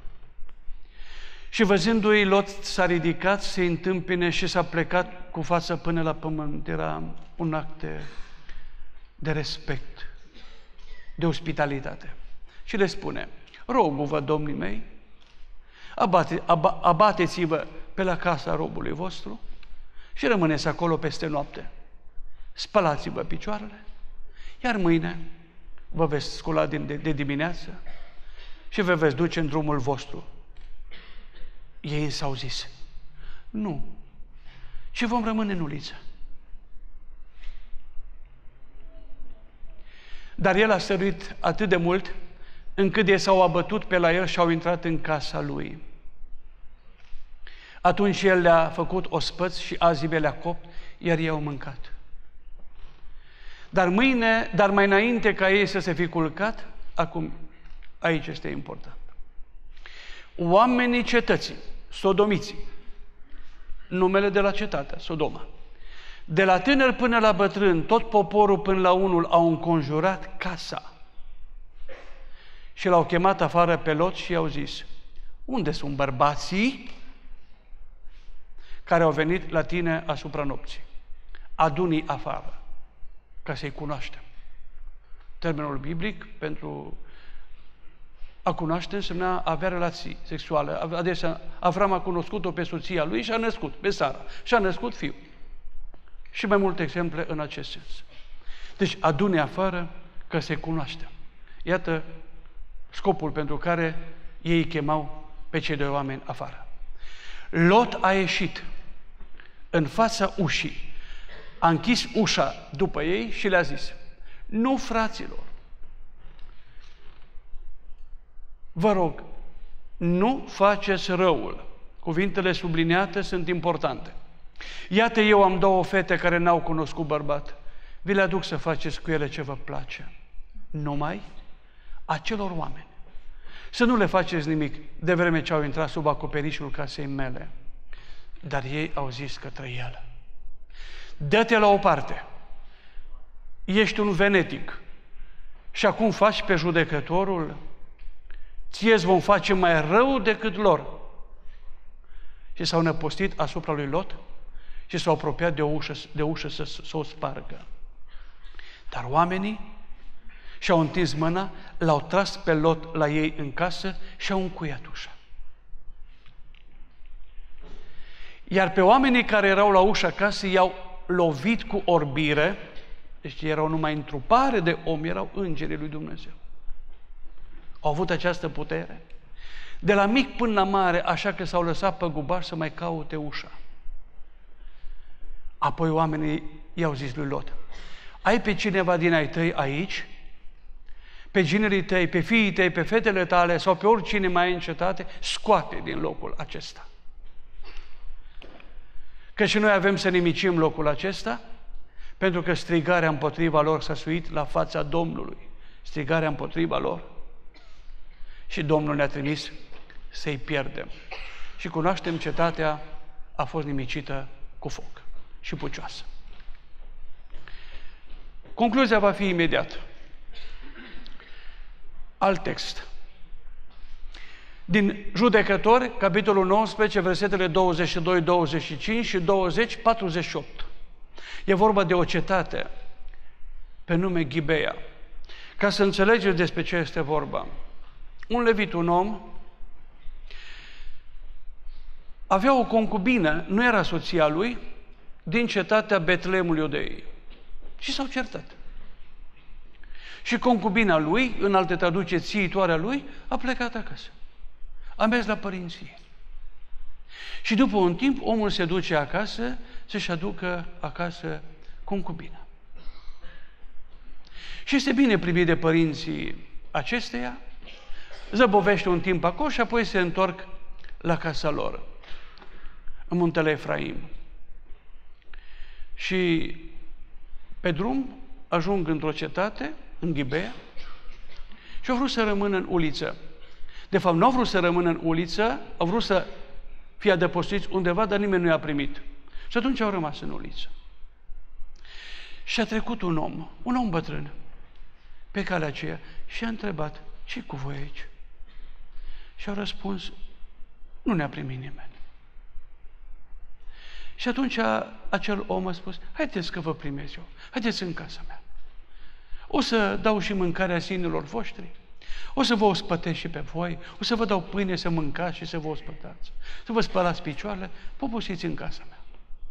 Și văzându-i, Lot s-a ridicat, se întâmpine și s-a plecat cu fața până la pământ. Era un act de, de respect, de ospitalitate. Și le spune, rogu-vă, domnii mei, abate, ab, abateți-vă pe la casa robului vostru și rămâneți acolo peste noapte. Spălați-vă picioarele, iar mâine vă veți scula de, de, de dimineață și vă veți duce în drumul vostru. Ei însă au zis, nu, și vom rămâne în uliță. Dar el a săruit atât de mult, încât ei s-au abătut pe la el și au intrat în casa lui. Atunci el le-a făcut ospăți și azibe le-a copt, iar ei au mâncat. Dar mâine, dar mai înainte ca ei să se fi culcat, acum, aici este important. Oamenii cetății, sodomiții, numele de la cetate, Sodoma, de la tânăr până la bătrân, tot poporul până la unul au înconjurat casa și l-au chemat afară pe Lot și i-au zis, unde sunt bărbații care au venit la tine asupra nopții? Adu-i afară, ca să-i cunoaștem. Termenul biblic pentru a cunoaște însemna a avea relații sexuale. Adesea Avram a cunoscut-o pe soția lui și a născut, pe Sara, și a născut fiul. Și mai multe exemple în acest sens. Deci adu-ne afară că se cunoaște. Iată scopul pentru care ei chemau pe cei doi oameni afară. Lot a ieșit în fața ușii, a închis ușa după ei și le-a zis, nu, fraților, vă rog, nu faceți răul. Cuvintele subliniate sunt importante. Iată, eu am două fete care n-au cunoscut bărbat. Vi le aduc să faceți cu ele ce vă place. Numai acelor oameni. Să nu le faceți nimic de vreme ce au intrat sub acoperișul casei mele. Dar ei au zis către el, dă-te la o parte. Ești un venetic și acum faci pe judecătorul. Ție-ți vom face mai rău decât lor. Și s-au năpustit asupra lui Lot și s-au apropiat de o ușă, de ușă să, să o spargă. Dar oamenii și-au întins mâna, l-au tras pe Lot la ei în casă și au încuiat ușa. Iar pe oamenii care erau la ușa casei i-au lovit cu orbire, deci erau numai întrupare de om, erau îngerii lui Dumnezeu. Au avut această putere. De la mic până la mare, așa că s-au lăsat pe gubaș să mai caute ușa. Apoi oamenii i-au zis lui Lot: ai pe cineva din ai tăi aici? Pe ginerii tăi, pe fiii tăi, pe fetele tale sau pe oricine mai ai în cetate? Scoate din locul acesta. Că și noi avem să nimicim locul acesta, pentru că strigarea împotriva lor s-a suit la fața Domnului. Strigarea împotriva lor. Și Domnul ne-a trimis să-i pierdem. Și cunoaștem, cetatea a fost nimicită cu foc și pucioasă. Concluzia va fi imediată. Alt text. Din Judecători, capitolul nouăsprezece, versetele douăzeci și doi douăzeci și cinci și douăzeci patruzeci și opt. E vorba de o cetate pe nume Ghibeia. Ca să înțelegeți despre ce este vorba. Un levit, un om, avea o concubină, nu era soția lui, din cetatea Betleemul Iudeii. Și s-au certat. Și concubina lui, în alte traduceri țiitoarea lui, a plecat acasă. A mers la părinții. Și după un timp, omul se duce acasă să-și aducă acasă concubina. Și este bine primit de părinții acesteia, zăbovește un timp acolo și apoi se întorc la casa lor, în muntele Efraim. Și pe drum ajung într-o cetate, în Ghibeia, și au vrut să rămână în uliță. De fapt, nu au vrut să rămână în uliță, au vrut să fie adăpostiți undeva, dar nimeni nu i-a primit. Și atunci au rămas în uliță. Și a trecut un om, un om bătrân, pe calea aceea și a întrebat: ce-i cu voi aici? Și au răspuns: nu ne-a primit nimeni. Și atunci acel om a spus: haideți că vă primez eu, haideți în casa mea. O să dau și mâncarea sinelor voștri, o să vă ospătesc și pe voi, o să vă dau pâine să mâncați și să vă ospătați, să vă spălați picioarele, poposiți în casa mea.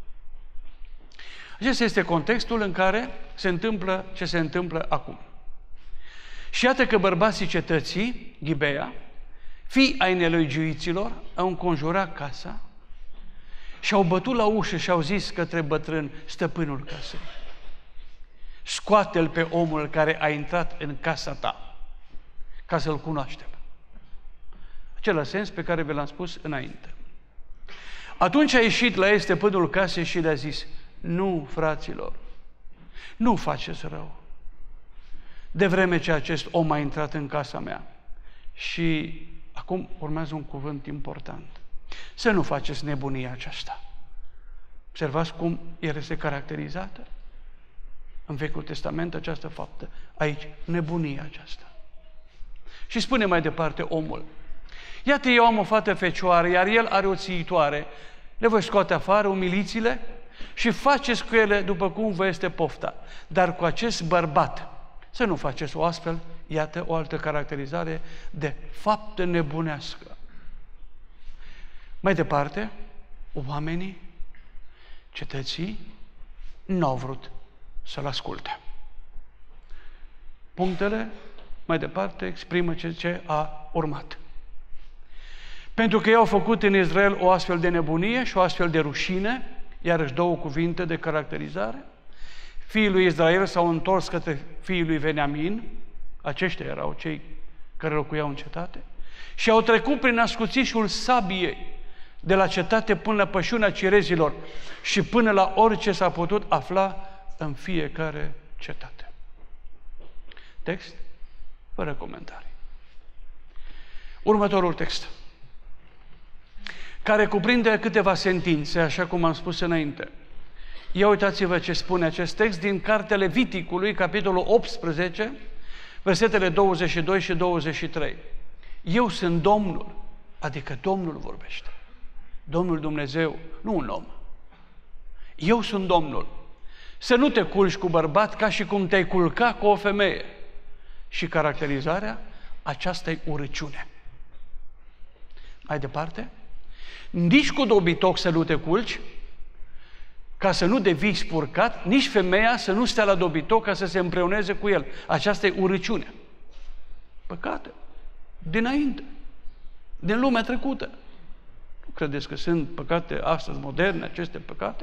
Acesta este contextul în care se întâmplă ce se întâmplă acum. Și iată că bărbații cetății, Ghibeia, fii ai nelegiuiților, au înconjurat casa și au bătut la ușă și au zis către bătrân, stăpânul casei: scoate-l pe omul care a intrat în casa ta, ca să-l cunoaștem. Același sens pe care vi l-am spus înainte. Atunci a ieșit la ei stăpânul casei și le-a zis: nu, fraților, nu faceți rău, de vreme ce acest om a intrat în casa mea. Și acum urmează un cuvânt important. Să nu faceți nebunia aceasta. Observați cum este caracterizată în Vechiul Testament această faptă. Aici, nebunia aceasta. Și spune mai departe omul: iată, eu am o fată fecioară, iar el are o țiitoare. Le voi scoate afară, umiliți-le și faceți cu ele după cum vă este pofta. Dar cu acest bărbat să nu faceți o astfel, iată o altă caracterizare de faptă nebunească. Mai departe, oamenii, cetății, nu au vrut să-l asculte. Punctele, mai departe, exprimă ce a urmat. Pentru că ei au făcut în Israel o astfel de nebunie și o astfel de rușine, iarăși două cuvinte de caracterizare. Fiii lui Israel s-au întors către fiii lui Veniamin, aceștia erau cei care locuiau în cetate, și au trecut prin ascuțișul sabiei, de la cetate până la pășunea cirezilor și până la orice s-a putut afla în fiecare cetate. Text fără comentarii. Următorul text, care cuprinde câteva sentințe, așa cum am spus înainte. Ia uitați-vă ce spune acest text din Cartea Leviticului, capitolul optsprezece, versetele douăzeci și doi și douăzeci și trei. Eu sunt Domnul, adică Domnul vorbește. Domnul Dumnezeu, nu un om. Eu sunt Domnul. Să nu te culci cu bărbat ca și cum te-ai culca cu o femeie. Și caracterizarea, aceasta-i urăciune. Mai departe, nici cu dobitoc să nu te culci, ca să nu devii spurcat, nici femeia să nu stea la dobitoc ca să se împreuneze cu el. Aceasta e urăciune. Păcate. Dinainte. Din lumea trecută. Nu credeți că sunt păcate astăzi moderne, aceste păcate?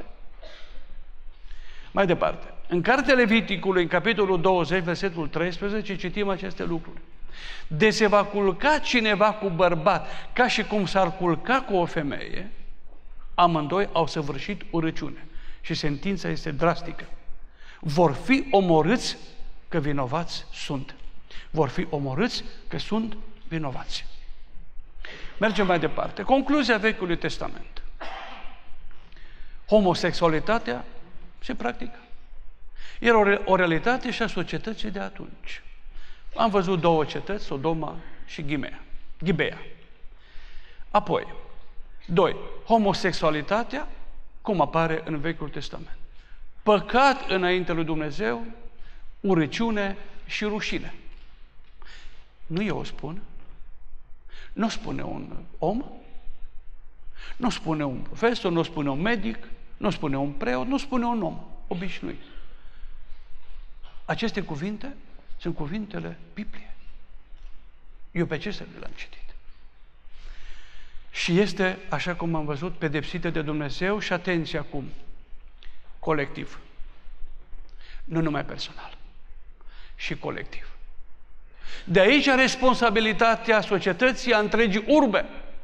Mai departe. În cartea Leviticului, în capitolul douăzeci, versetul treisprezece, citim aceste lucruri. De se va culca cineva cu bărbat, ca și cum s-ar culca cu o femeie, amândoi au săvârșit urăciune. Și sentința este drastică. Vor fi omorâți că vinovați sunt. Vor fi omorâți că sunt vinovați. Mergem mai departe. Concluzia Vechiului Testament. Homosexualitatea se practică. Era o, o realitate și a societății de atunci. Am văzut două cetăți, Sodoma și Ghimea. Ghibea. Apoi, doi, homosexualitatea, cum apare în Vechiul Testament. Păcat înainte lui Dumnezeu, urăciune și rușine. Nu eu o spun. Nu spune un om, nu spune un profesor, nu spune un medic, nu spune un preot, nu spune un om obișnuit. Aceste cuvinte sunt cuvintele Bibliei. Eu pe acestea le-am citit. Și este, așa cum am văzut, pedepsită de Dumnezeu și atenție acum, colectiv. Nu numai personal, și colectiv. De aici responsabilitatea societății, a întregii urbe,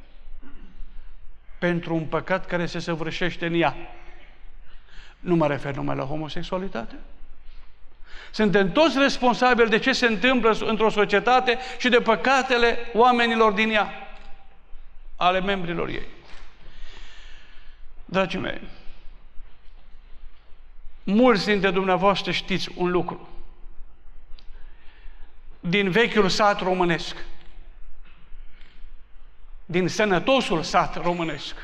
pentru un păcat care se săvârșește în ea. Nu mă refer numai la homosexualitate. Suntem toți responsabili de ce se întâmplă într-o societate și de păcatele oamenilor din ea, ale membrilor ei. Dragii mei, mulți dintre dumneavoastră știți un lucru. Din vechiul sat românesc, din sănătosul sat românesc,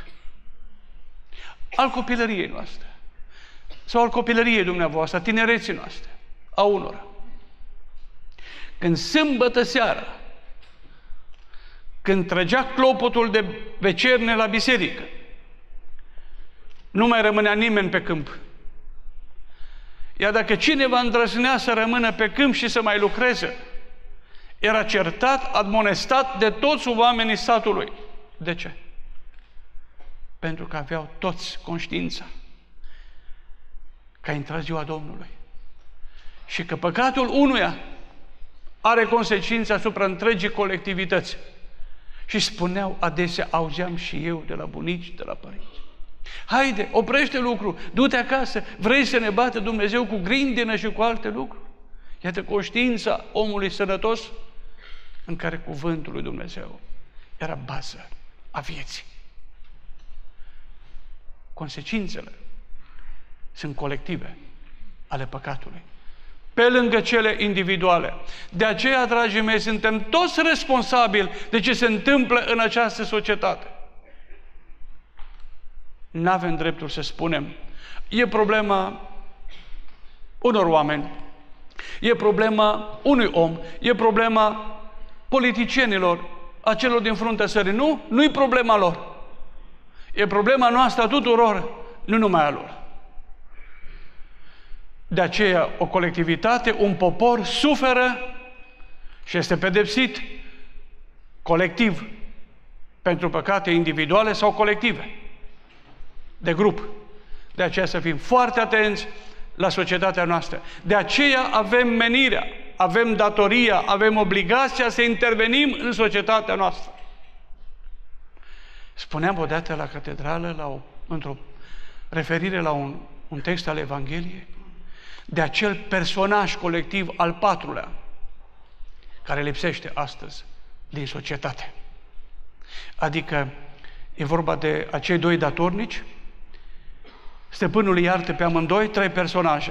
al copilăriei noastre, sau al copilăriei dumneavoastră, a tinereții noastre, a unora. Când sâmbătă seara, când trăgea clopotul de vecerne la biserică, nu mai rămânea nimeni pe câmp. Iar dacă cineva îndrăznea să rămână pe câmp și să mai lucreze, era certat, admonestat de toți oamenii satului. De ce? Pentru că aveau toți conștiința că a intrat ziua Domnului și că păcatul unuia are consecințe asupra întregii colectivități. Și spuneau adesea, auzeam și eu de la bunici, de la părinți. Haide, oprește lucru, du-te acasă, vrei să ne bată Dumnezeu cu grindină și cu alte lucruri? Iată conștiința omului sănătos în care cuvântul lui Dumnezeu era bază a vieții. Consecințele sunt colective ale păcatului, pe lângă cele individuale. De aceea, dragii mei, suntem toți responsabili de ce se întâmplă în această societate. N-avem dreptul să spunem, e problema unor oameni, e problema unui om, e problema politicienilor, a celor din fruntea țării. Nu, nu-i problema lor. E problema noastră a tuturor, nu numai a lor. De aceea, o colectivitate, un popor suferă și este pedepsit colectiv pentru păcate individuale sau colective, de grup. De aceea să fim foarte atenți la societatea noastră. De aceea avem menirea, avem datoria, avem obligația să intervenim în societatea noastră. Spuneam odată la catedrală, la o, într-o referire la un, un text al Evangheliei, de acel personaj colectiv al patrulea, care lipsește astăzi din societate. Adică e vorba de acei doi datornici, stăpânul îi iartă pe amândoi, trei personaje.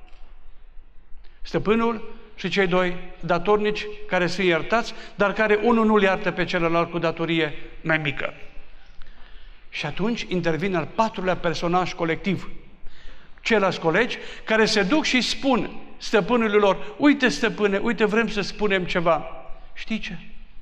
Stăpânul și cei doi datornici care sunt iertați, dar care unul nu-l iartă pe celălalt cu datorie mai mică. Și atunci intervine al patrulea personaj colectiv, ceilalți colegi, care se duc și spun stăpânului lor, uite stăpâne, uite vrem să spunem ceva. Știi ce?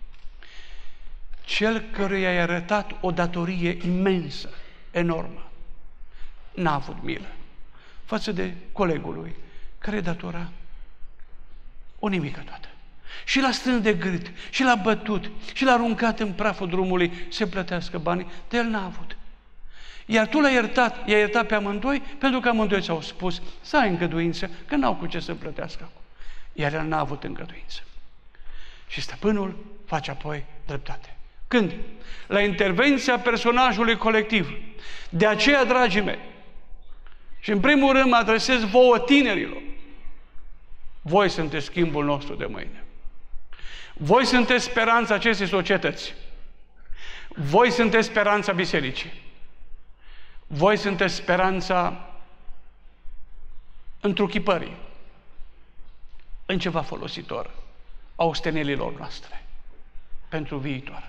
Cel căruia i-a arătat o datorie imensă, enormă, n-a avut milă față de colegul lui, care datora o nimică toată. Și l-a strâns de gât, și l-a bătut, și l-a aruncat în praful drumului să plătească banii, de el n-a avut. Iar tu l-ai iertat, i-ai iertat pe amândoi, pentru că amândoi ți-au spus să ai îngăduință, că n-au cu ce să plătească acum. Iar el n-a avut îngăduință. Și stăpânul face apoi dreptate. Când? La intervenția personajului colectiv. De aceea, dragii mei, și în primul rând mă adresez vouă tinerilor, voi sunteți schimbul nostru de mâine. Voi sunteți speranța acestei societăți. Voi sunteți speranța bisericii. Voi sunteți speranța întruchipării în ceva folositor a ostenelilor noastre pentru viitor.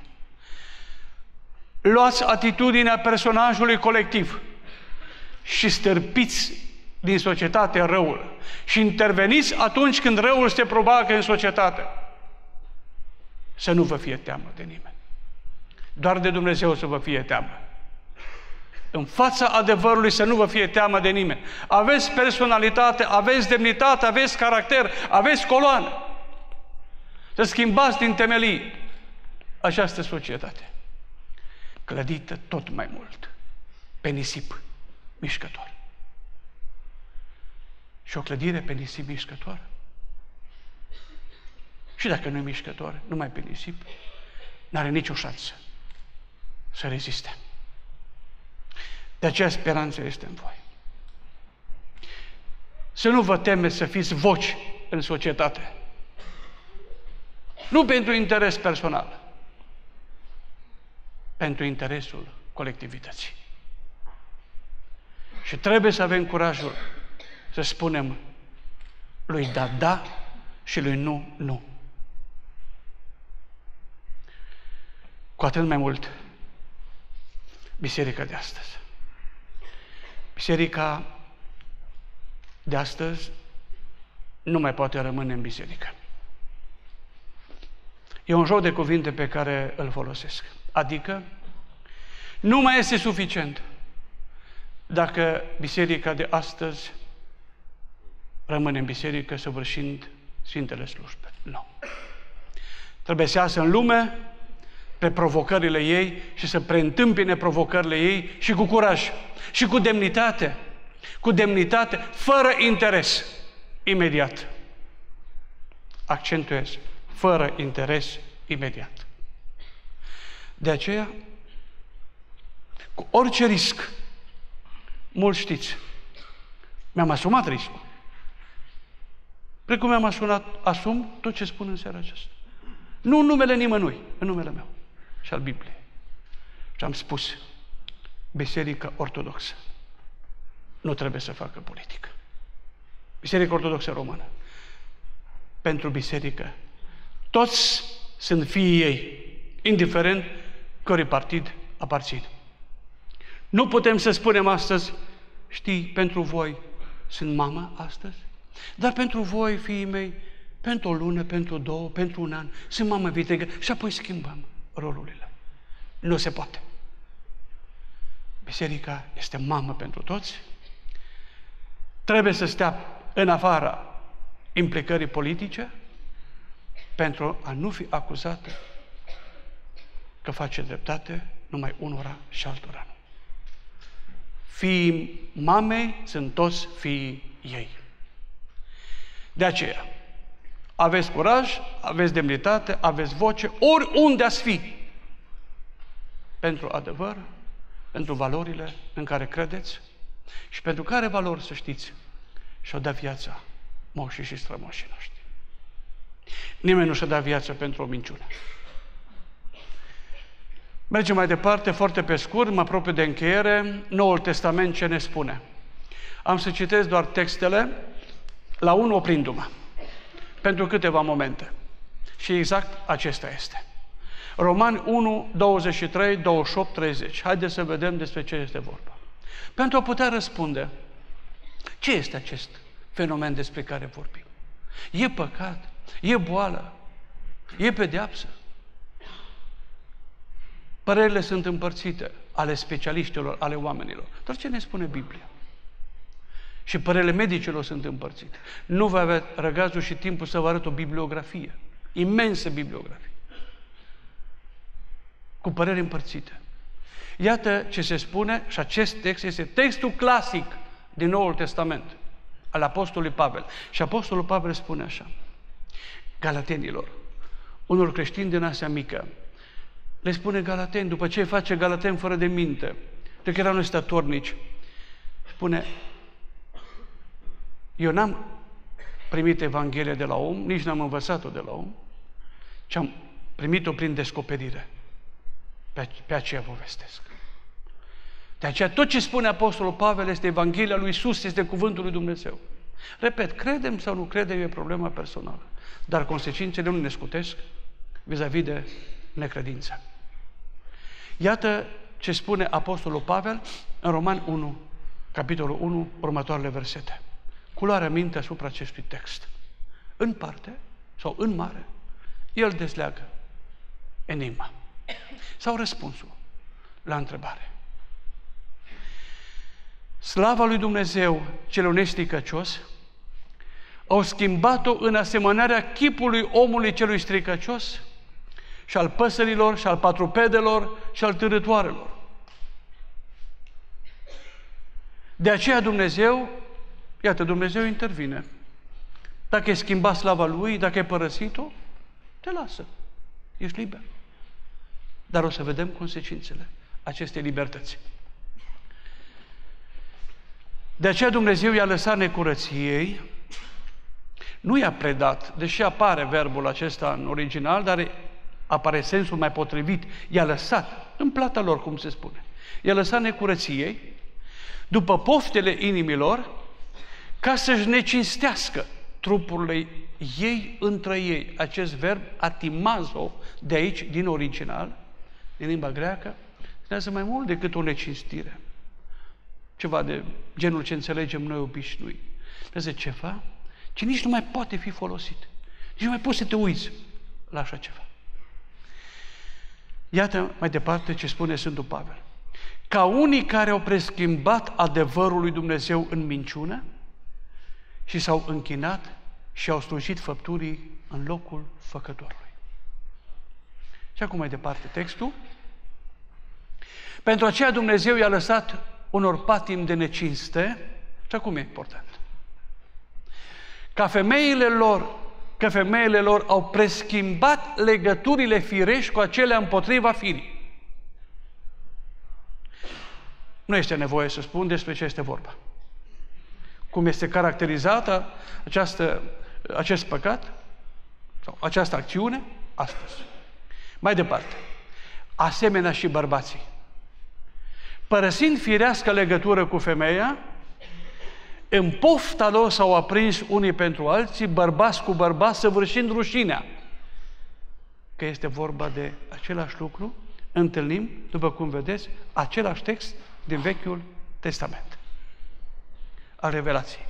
Luați atitudinea personajului colectiv și stârpiți din societate răul și interveniți atunci când răul se probacă în societate. Să nu vă fie teamă de nimeni. Doar de Dumnezeu să vă fie teamă. În fața adevărului să nu vă fie teamă de nimeni. Aveți personalitate, aveți demnitate, aveți caracter, aveți coloană. Să schimbați din temelii această societate, clădită tot mai mult pe nisip mișcător. Și o clădire pe nisip mișcător, și dacă nu e mișcător, numai pe nisip, n-are nicio șansă să reziste. De aceea speranța este în voi. Să nu vă temeți să fiți voci în societate. Nu pentru interes personal, pentru interesul colectivității. Și trebuie să avem curajul să spunem lui da, da și lui nu, nu. Cu atât mai mult biserica de astăzi. Biserica de astăzi nu mai poate rămâne în biserică. E un joc de cuvinte pe care îl folosesc. Adică, nu mai este suficient dacă biserica de astăzi rămâne în biserică săvârșind Sfintele Slujbe. Nu. Trebuie să iasă în lume pe provocările ei și să preîntâmpine provocările ei și cu curaj, și cu demnitate, cu demnitate, fără interes imediat. Accentuez, fără interes imediat. De aceea, cu orice risc, mulți știți, mi-am asumat riscul. Precum mi-am asumat, asum tot ce spun în seara aceasta. Nu în numele nimănui, în numele meu și al Bibliei. Și am spus, Biserica Ortodoxă nu trebuie să facă politică. Biserica Ortodoxă Română. Pentru biserică, toți sunt fiii ei, indiferent cărui partid aparțin. Nu putem să spunem astăzi, știi, pentru voi sunt mamă astăzi, dar pentru voi, fiii mei, pentru o lună, pentru două, pentru un an, sunt mamă vitregă și apoi schimbăm rolurile. Nu se poate. Biserica este mamă pentru toți, trebuie să stea în afara implicării politice pentru a nu fi acuzată că face dreptate numai unora și altora. Fiii mamei sunt toți fiii ei. De aceea, aveți curaj, aveți demnitate, aveți voce, oriunde ați fi, pentru adevăr, pentru valorile în care credeți și pentru care valori, să știți, și-o dă viața moșii și strămoșii noștri. Nimeni nu și-a dat viața pentru o minciună. Mergem mai departe, foarte pe scurt, mă apropiu de încheiere. Noul Testament ce ne spune? Am să citesc doar textele, la unul oprindu-mă, pentru câteva momente. Și exact acesta este. Romani unu, douăzeci și trei, douăzeci și opt, treizeci. Haideți să vedem despre ce este vorba. Pentru a putea răspunde Ce este acest fenomen despre care vorbim? E păcat? E boală? E pedeapsă? Părerile sunt împărțite, ale specialiștilor, ale oamenilor. Dar ce ne spune Biblia? Și părerile medicilor sunt împărțite. Nu va avea răgazul și timpul să vă arăt o bibliografie, imensă bibliografie, cu păreri împărțite. Iată ce se spune, și acest text este textul clasic din Noul Testament, al Apostolului Pavel. Și Apostolul Pavel spune așa: Galatenilor, unor creștini din Asia Mică, le spune Galateni, după ce face Galateni fără de minte, de că erau nestatornici, spune: eu n-am primit Evanghelia de la om, nici n-am învățat-o de la om, ci am primit-o prin descoperire. Pe, pe aceea vă vestesc. De aceea tot ce spune Apostolul Pavel este Evanghelia lui Iisus, este cuvântul lui Dumnezeu. Repet, credem sau nu credem e problema personală, dar consecințele nu ne scutesc vis-a-vis de necredință. Iată ce spune Apostolul Pavel în Romani unu, capitolul unu, următoarele versete. Cu luarea minte asupra acestui text. În parte, sau în mare, el dezleagă enigma sau răspunsul la întrebare. Slava lui Dumnezeu, cel nesticăcios, au schimbat-o în asemănarea chipului omului celui stricăcios și al păsărilor, și al patrupedelor, și al târătoarelor. De aceea Dumnezeu, iată, Dumnezeu intervine. Dacă ai schimbat slava Lui, dacă ai părăsit-o, te lasă. Ești liber. Dar o să vedem consecințele acestei libertăți. De aceea Dumnezeu i-a lăsat necurăției, nu i-a predat, deși apare verbul acesta în original, dar apare sensul mai potrivit, i-a lăsat, în plata lor, cum se spune. I-a lăsat necurăției, după poftele inimilor, ca să-și necinstească trupurile ei între ei. Acest verb, atimazo, de aici, din original, din limba greacă, spunează mai mult decât o necinstire. Ceva de genul ce înțelegem noi obișnuit. Spunează ceva ce nici nu mai poate fi folosit. Nici nu mai poți să te uiți la așa ceva. Iată mai departe ce spune Sfântul Pavel. Ca unii care au preschimbat adevărul lui Dumnezeu în minciună și s-au închinat și au slujit făpturii în locul făcătorului. Și acum mai departe textul. Pentru aceea Dumnezeu i-a lăsat unor patimi de necinste, și acum e important, ca femeile lor, că femeile lor au preschimbat legăturile firești cu acelea împotriva firii. Nu este nevoie să spun despre ce este vorba. Cum este caracterizată această, acest păcat sau această acțiune astăzi. Mai departe, asemenea și bărbații, părăsind firească legătură cu femeia, în pofta lor s-au aprins unii pentru alții, bărbați cu bărbați, săvârșind rușinea. Că este vorba de același lucru, întâlnim, după cum vedeți, același text din Vechiul Testament al Revelației.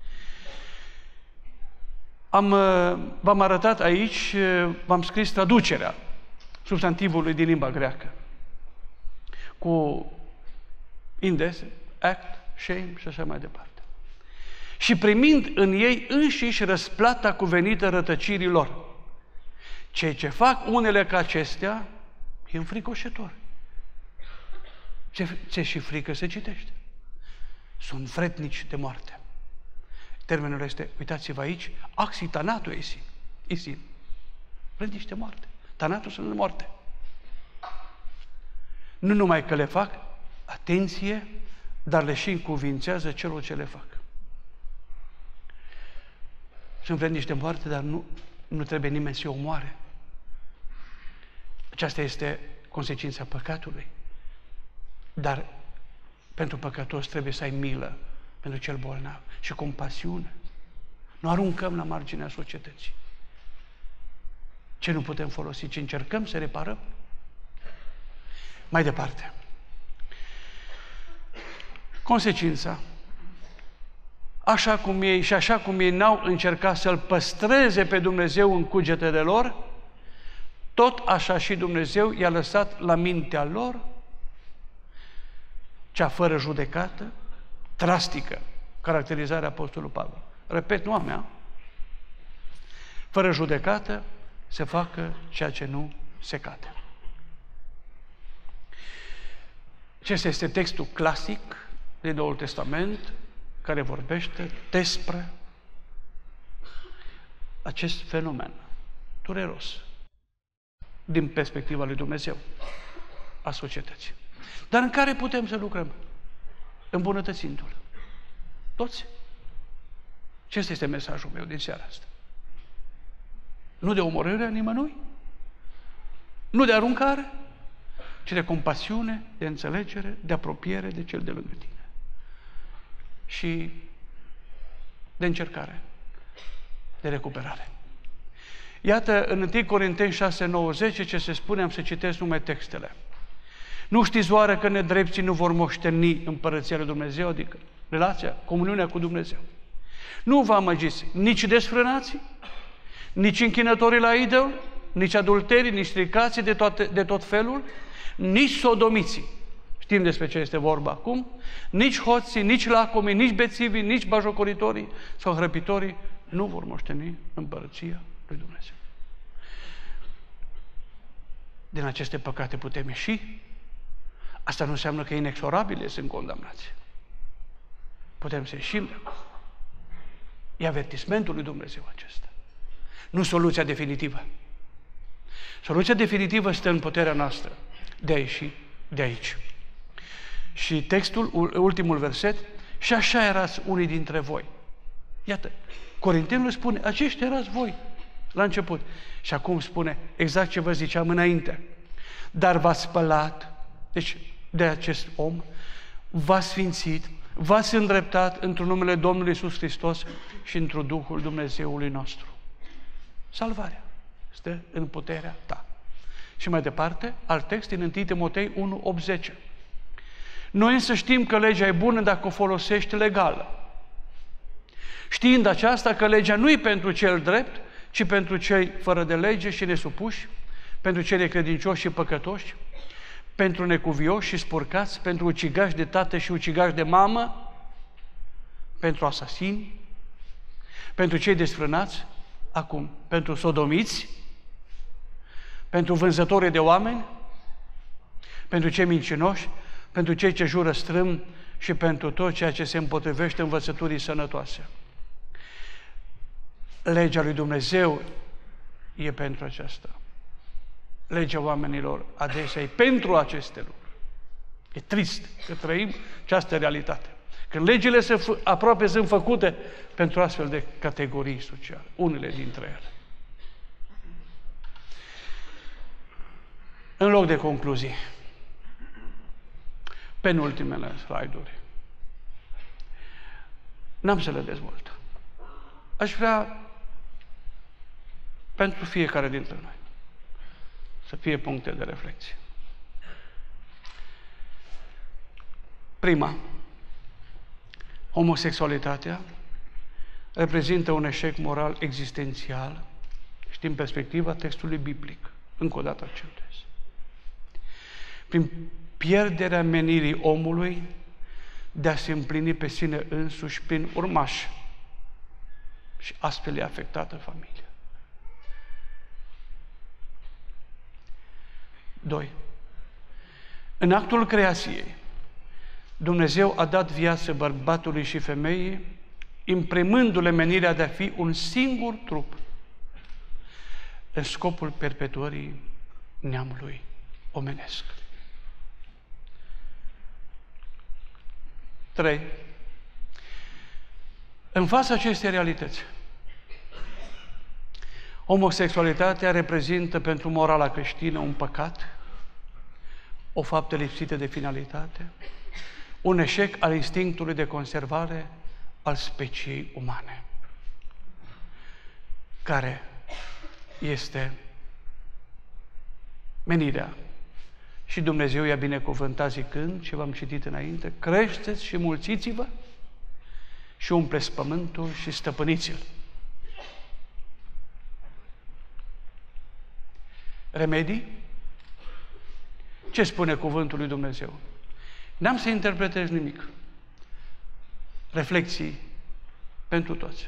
Am, v-am arătat aici, v-am scris traducerea substantivului din limba greacă, cu indes, act, shame și așa mai departe. Și primind în ei înșiși răsplata cuvenită rătăcirilor. Ceea ce fac unele ca acestea e înfricoșător. Ce, ce și frică se citește. Sunt vrednici de moarte. Termenul este, uitați-vă aici, axi tanato esi. Isi. Vrednici de moarte. Tanatul sunt moarte. Nu numai că le fac, atenție, dar le și încuvințează celor ce le fac. Sunt vrednici de moarte, dar nu, nu trebuie nimeni să o omoare. Aceasta este consecința păcatului. Dar pentru păcătos trebuie să ai milă pentru cel bolnav și compasiune. Nu aruncăm la marginea societății. Ce nu putem folosi, ce încercăm să reparăm. Mai departe. Consecința așa cum ei și așa cum ei n-au încercat să-L păstreze pe Dumnezeu în cugetele lor, tot așa și Dumnezeu i-a lăsat la mintea lor cea fără judecată, drastică, caracterizarea Apostolului Pavel. Repet, nu a mea. Fără judecată se facă ceea ce nu se cade. Acesta este textul clasic din Noul Testament care vorbește despre acest fenomen dureros din perspectiva lui Dumnezeu a societății. Dar în care putem să lucrăm? Îmbunătățindu-l. Toți. Acesta este mesajul meu din seara asta. Nu de omorâre a nimănui, nu de aruncare, ci de compasiune, de înțelegere, de apropiere de cel de lângă tine. Și de încercare, de recuperare. Iată, în întâi Corinteni șase, nouă, zece, ce se spune, am să citesc numai textele. Nu știți oare că nedrepții nu vor moșteni împărăția lui Dumnezeu, adică relația, comuniunea cu Dumnezeu. Nu vă amăgiți nici desfrânații, nici închinătorii la idol, nici adulterii, nici stricații de, toate, de tot felul, nici sodomiții. Știm despre ce este vorba acum. Nici hoții, nici lacomii, nici bețivii, nici bajocoritorii sau hrăpitorii nu vor moșteni împărăția lui Dumnezeu. Din aceste păcate putem ieși. Asta nu înseamnă că inexorabile sunt condamnați. Putem să ieșim de acolo. E avertismentul lui Dumnezeu acesta. Nu soluția definitivă. Soluția definitivă stă în puterea noastră de a ieși de aici. Și textul, ultimul verset, și așa erați unii dintre voi. Iată, Corintenul spune, aceștia erați voi la început. Și acum spune exact ce vă ziceam înainte. Dar v-ați spălat, deci de acest om, v-ați sfințit, v-ați îndreptat într-un numele Domnului Iisus Hristos și într-un Duhul Dumnezeului nostru. Salvarea stă în puterea ta. Și mai departe, alt text din întâi Timotei unu, opt, zece. Noi însă știm că legea e bună dacă o folosești legală. Știind aceasta că legea nu e pentru cel drept, ci pentru cei fără de lege și nesupuși, pentru cei necredincioși și păcătoși, pentru necuvioși și spurcați, pentru ucigași de tată și ucigași de mamă, pentru asasini, pentru cei desfrânați, acum, pentru sodomiți, pentru vânzătorii de oameni, pentru cei mincinoși, pentru cei ce jură strâm și pentru tot ceea ce se împotrivește învățăturii sănătoase. Legea lui Dumnezeu e pentru aceasta. Legea oamenilor adesea e pentru aceste lucruri. E trist că trăim această realitate. Când legile se f- aproape sunt făcute pentru astfel de categorii sociale, unele dintre ele. În loc de concluzii, penultimele slide-uri, n-am să le dezvolt. Aș vrea pentru fiecare dintre noi să fie puncte de reflexie. Prima, homosexualitatea reprezintă un eșec moral existențial și din perspectiva textului biblic. Încă o dată accentuez. Prin pierderea menirii omului de a se împlini pe sine însuși prin urmași și astfel e afectată familia. Doi. În actul creației, Dumnezeu a dat viață bărbatului și femeii, imprimându-le menirea de a fi un singur trup, în scopul perpetuării neamului omenesc. Trei. În fața acestei realități, homosexualitatea reprezintă pentru morala creștină un păcat, o faptă lipsită de finalitate, un eșec al instinctului de conservare al speciei umane, care este menirea. Și Dumnezeu i-a binecuvântat zicând, ce v-am citit înainte, creșteți și mulțiți-vă și și umpleți pământul și stăpâniți-l. Remedii? Ce spune cuvântul lui Dumnezeu? N-am să interpretez nimic. Reflexii pentru toți.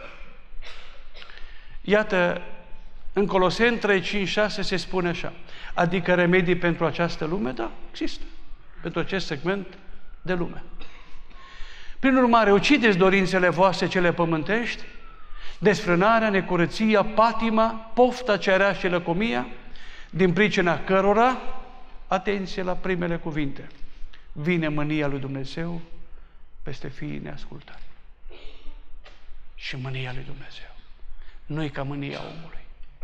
Iată, în Coloseni trei, cinci, șase se spune așa, adică remedii pentru această lume? Da, există. Pentru acest segment de lume. Prin urmare, ucideți dorințele voastre cele pământești, desfrânarea, necurăția, patima, pofta, cearea și lăcomia, din pricina cărora, atenție la primele cuvinte, vine mânia lui Dumnezeu peste fiii neascultării. Și mânia lui Dumnezeu. Nu-i ca mânia omului.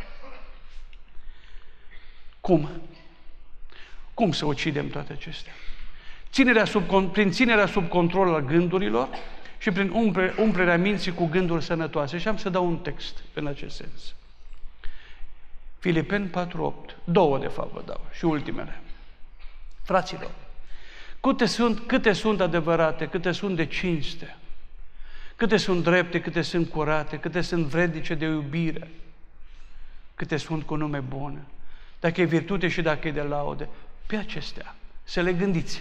Cum? Cum să ucidem toate acestea? Ținerea sub, prin ținerea sub control al gândurilor și prin umple, umplerea minții cu gânduri sănătoase. Și am să dau un text în acest sens. Filipeni patru, opt. Două, de fapt, vă dau. Și ultimele. Fraților, câte sunt, câte sunt adevărate, câte sunt de cinste, câte sunt drepte, câte sunt curate, câte sunt vrednice de iubire, câte sunt cu nume bune, dacă e virtute și dacă e de laude, pe acestea să le gândiți.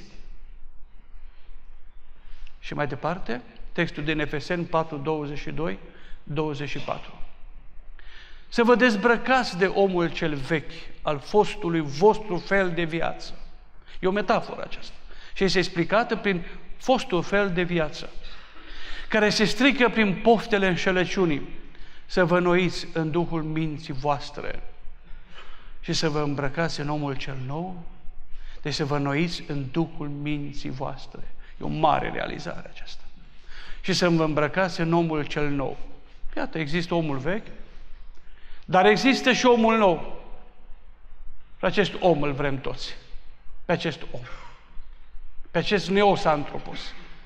Și mai departe, textul din Efeseni patru, douăzeci și doi, douăzeci și patru. Să vă dezbrăcați de omul cel vechi, al fostului vostru fel de viață. E o metaforă aceasta. Și este explicată prin fostul fel de viață, care se strică prin poftele înșelăciunii, să vă înnoiți în Duhul minții voastre și să vă îmbrăcați în omul cel nou, deci să vă înnoiți în Duhul minții voastre. E o mare realizare aceasta. Și să vă îmbrăcați în omul cel nou. Iată, există omul vechi, dar există și omul nou. Și acest om îl vrem toți. Pe acest om. Pe acest neos antropos.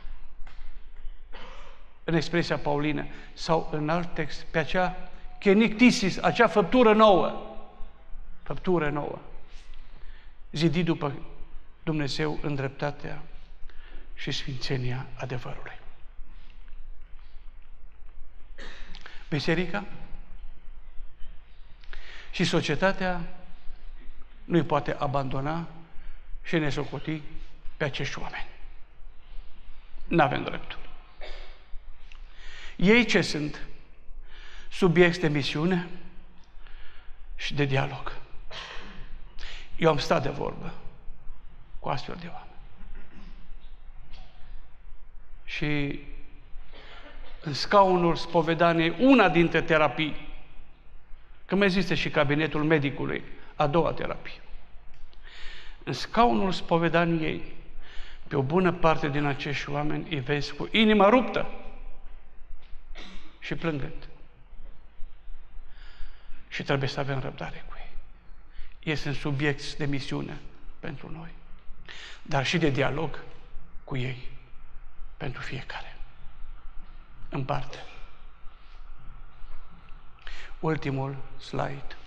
În expresia paulină sau în alt text, pe acea kenictisis, acea făptură nouă. Făptură nouă. Zidit după Dumnezeu în dreptatea și sfințenia adevărului. Biserica și societatea nu-i poate abandona și ne socoti pe acești oameni. N-avem dreptul. Ei ce sunt? Subiecti de misiune și de dialog. Eu am stat de vorbă cu astfel de oameni. Și în scaunul spovedaniei, una dintre terapii, că mai există și cabinetul medicului, a doua terapie. În scaunul spovedaniei, pe o bună parte din acești oameni îi vezi cu inima ruptă și plângând. Și trebuie să avem răbdare cu ei. Ei sunt subiecti de misiune pentru noi, dar și de dialog cu ei, pentru fiecare. În parte. Ultimul slide.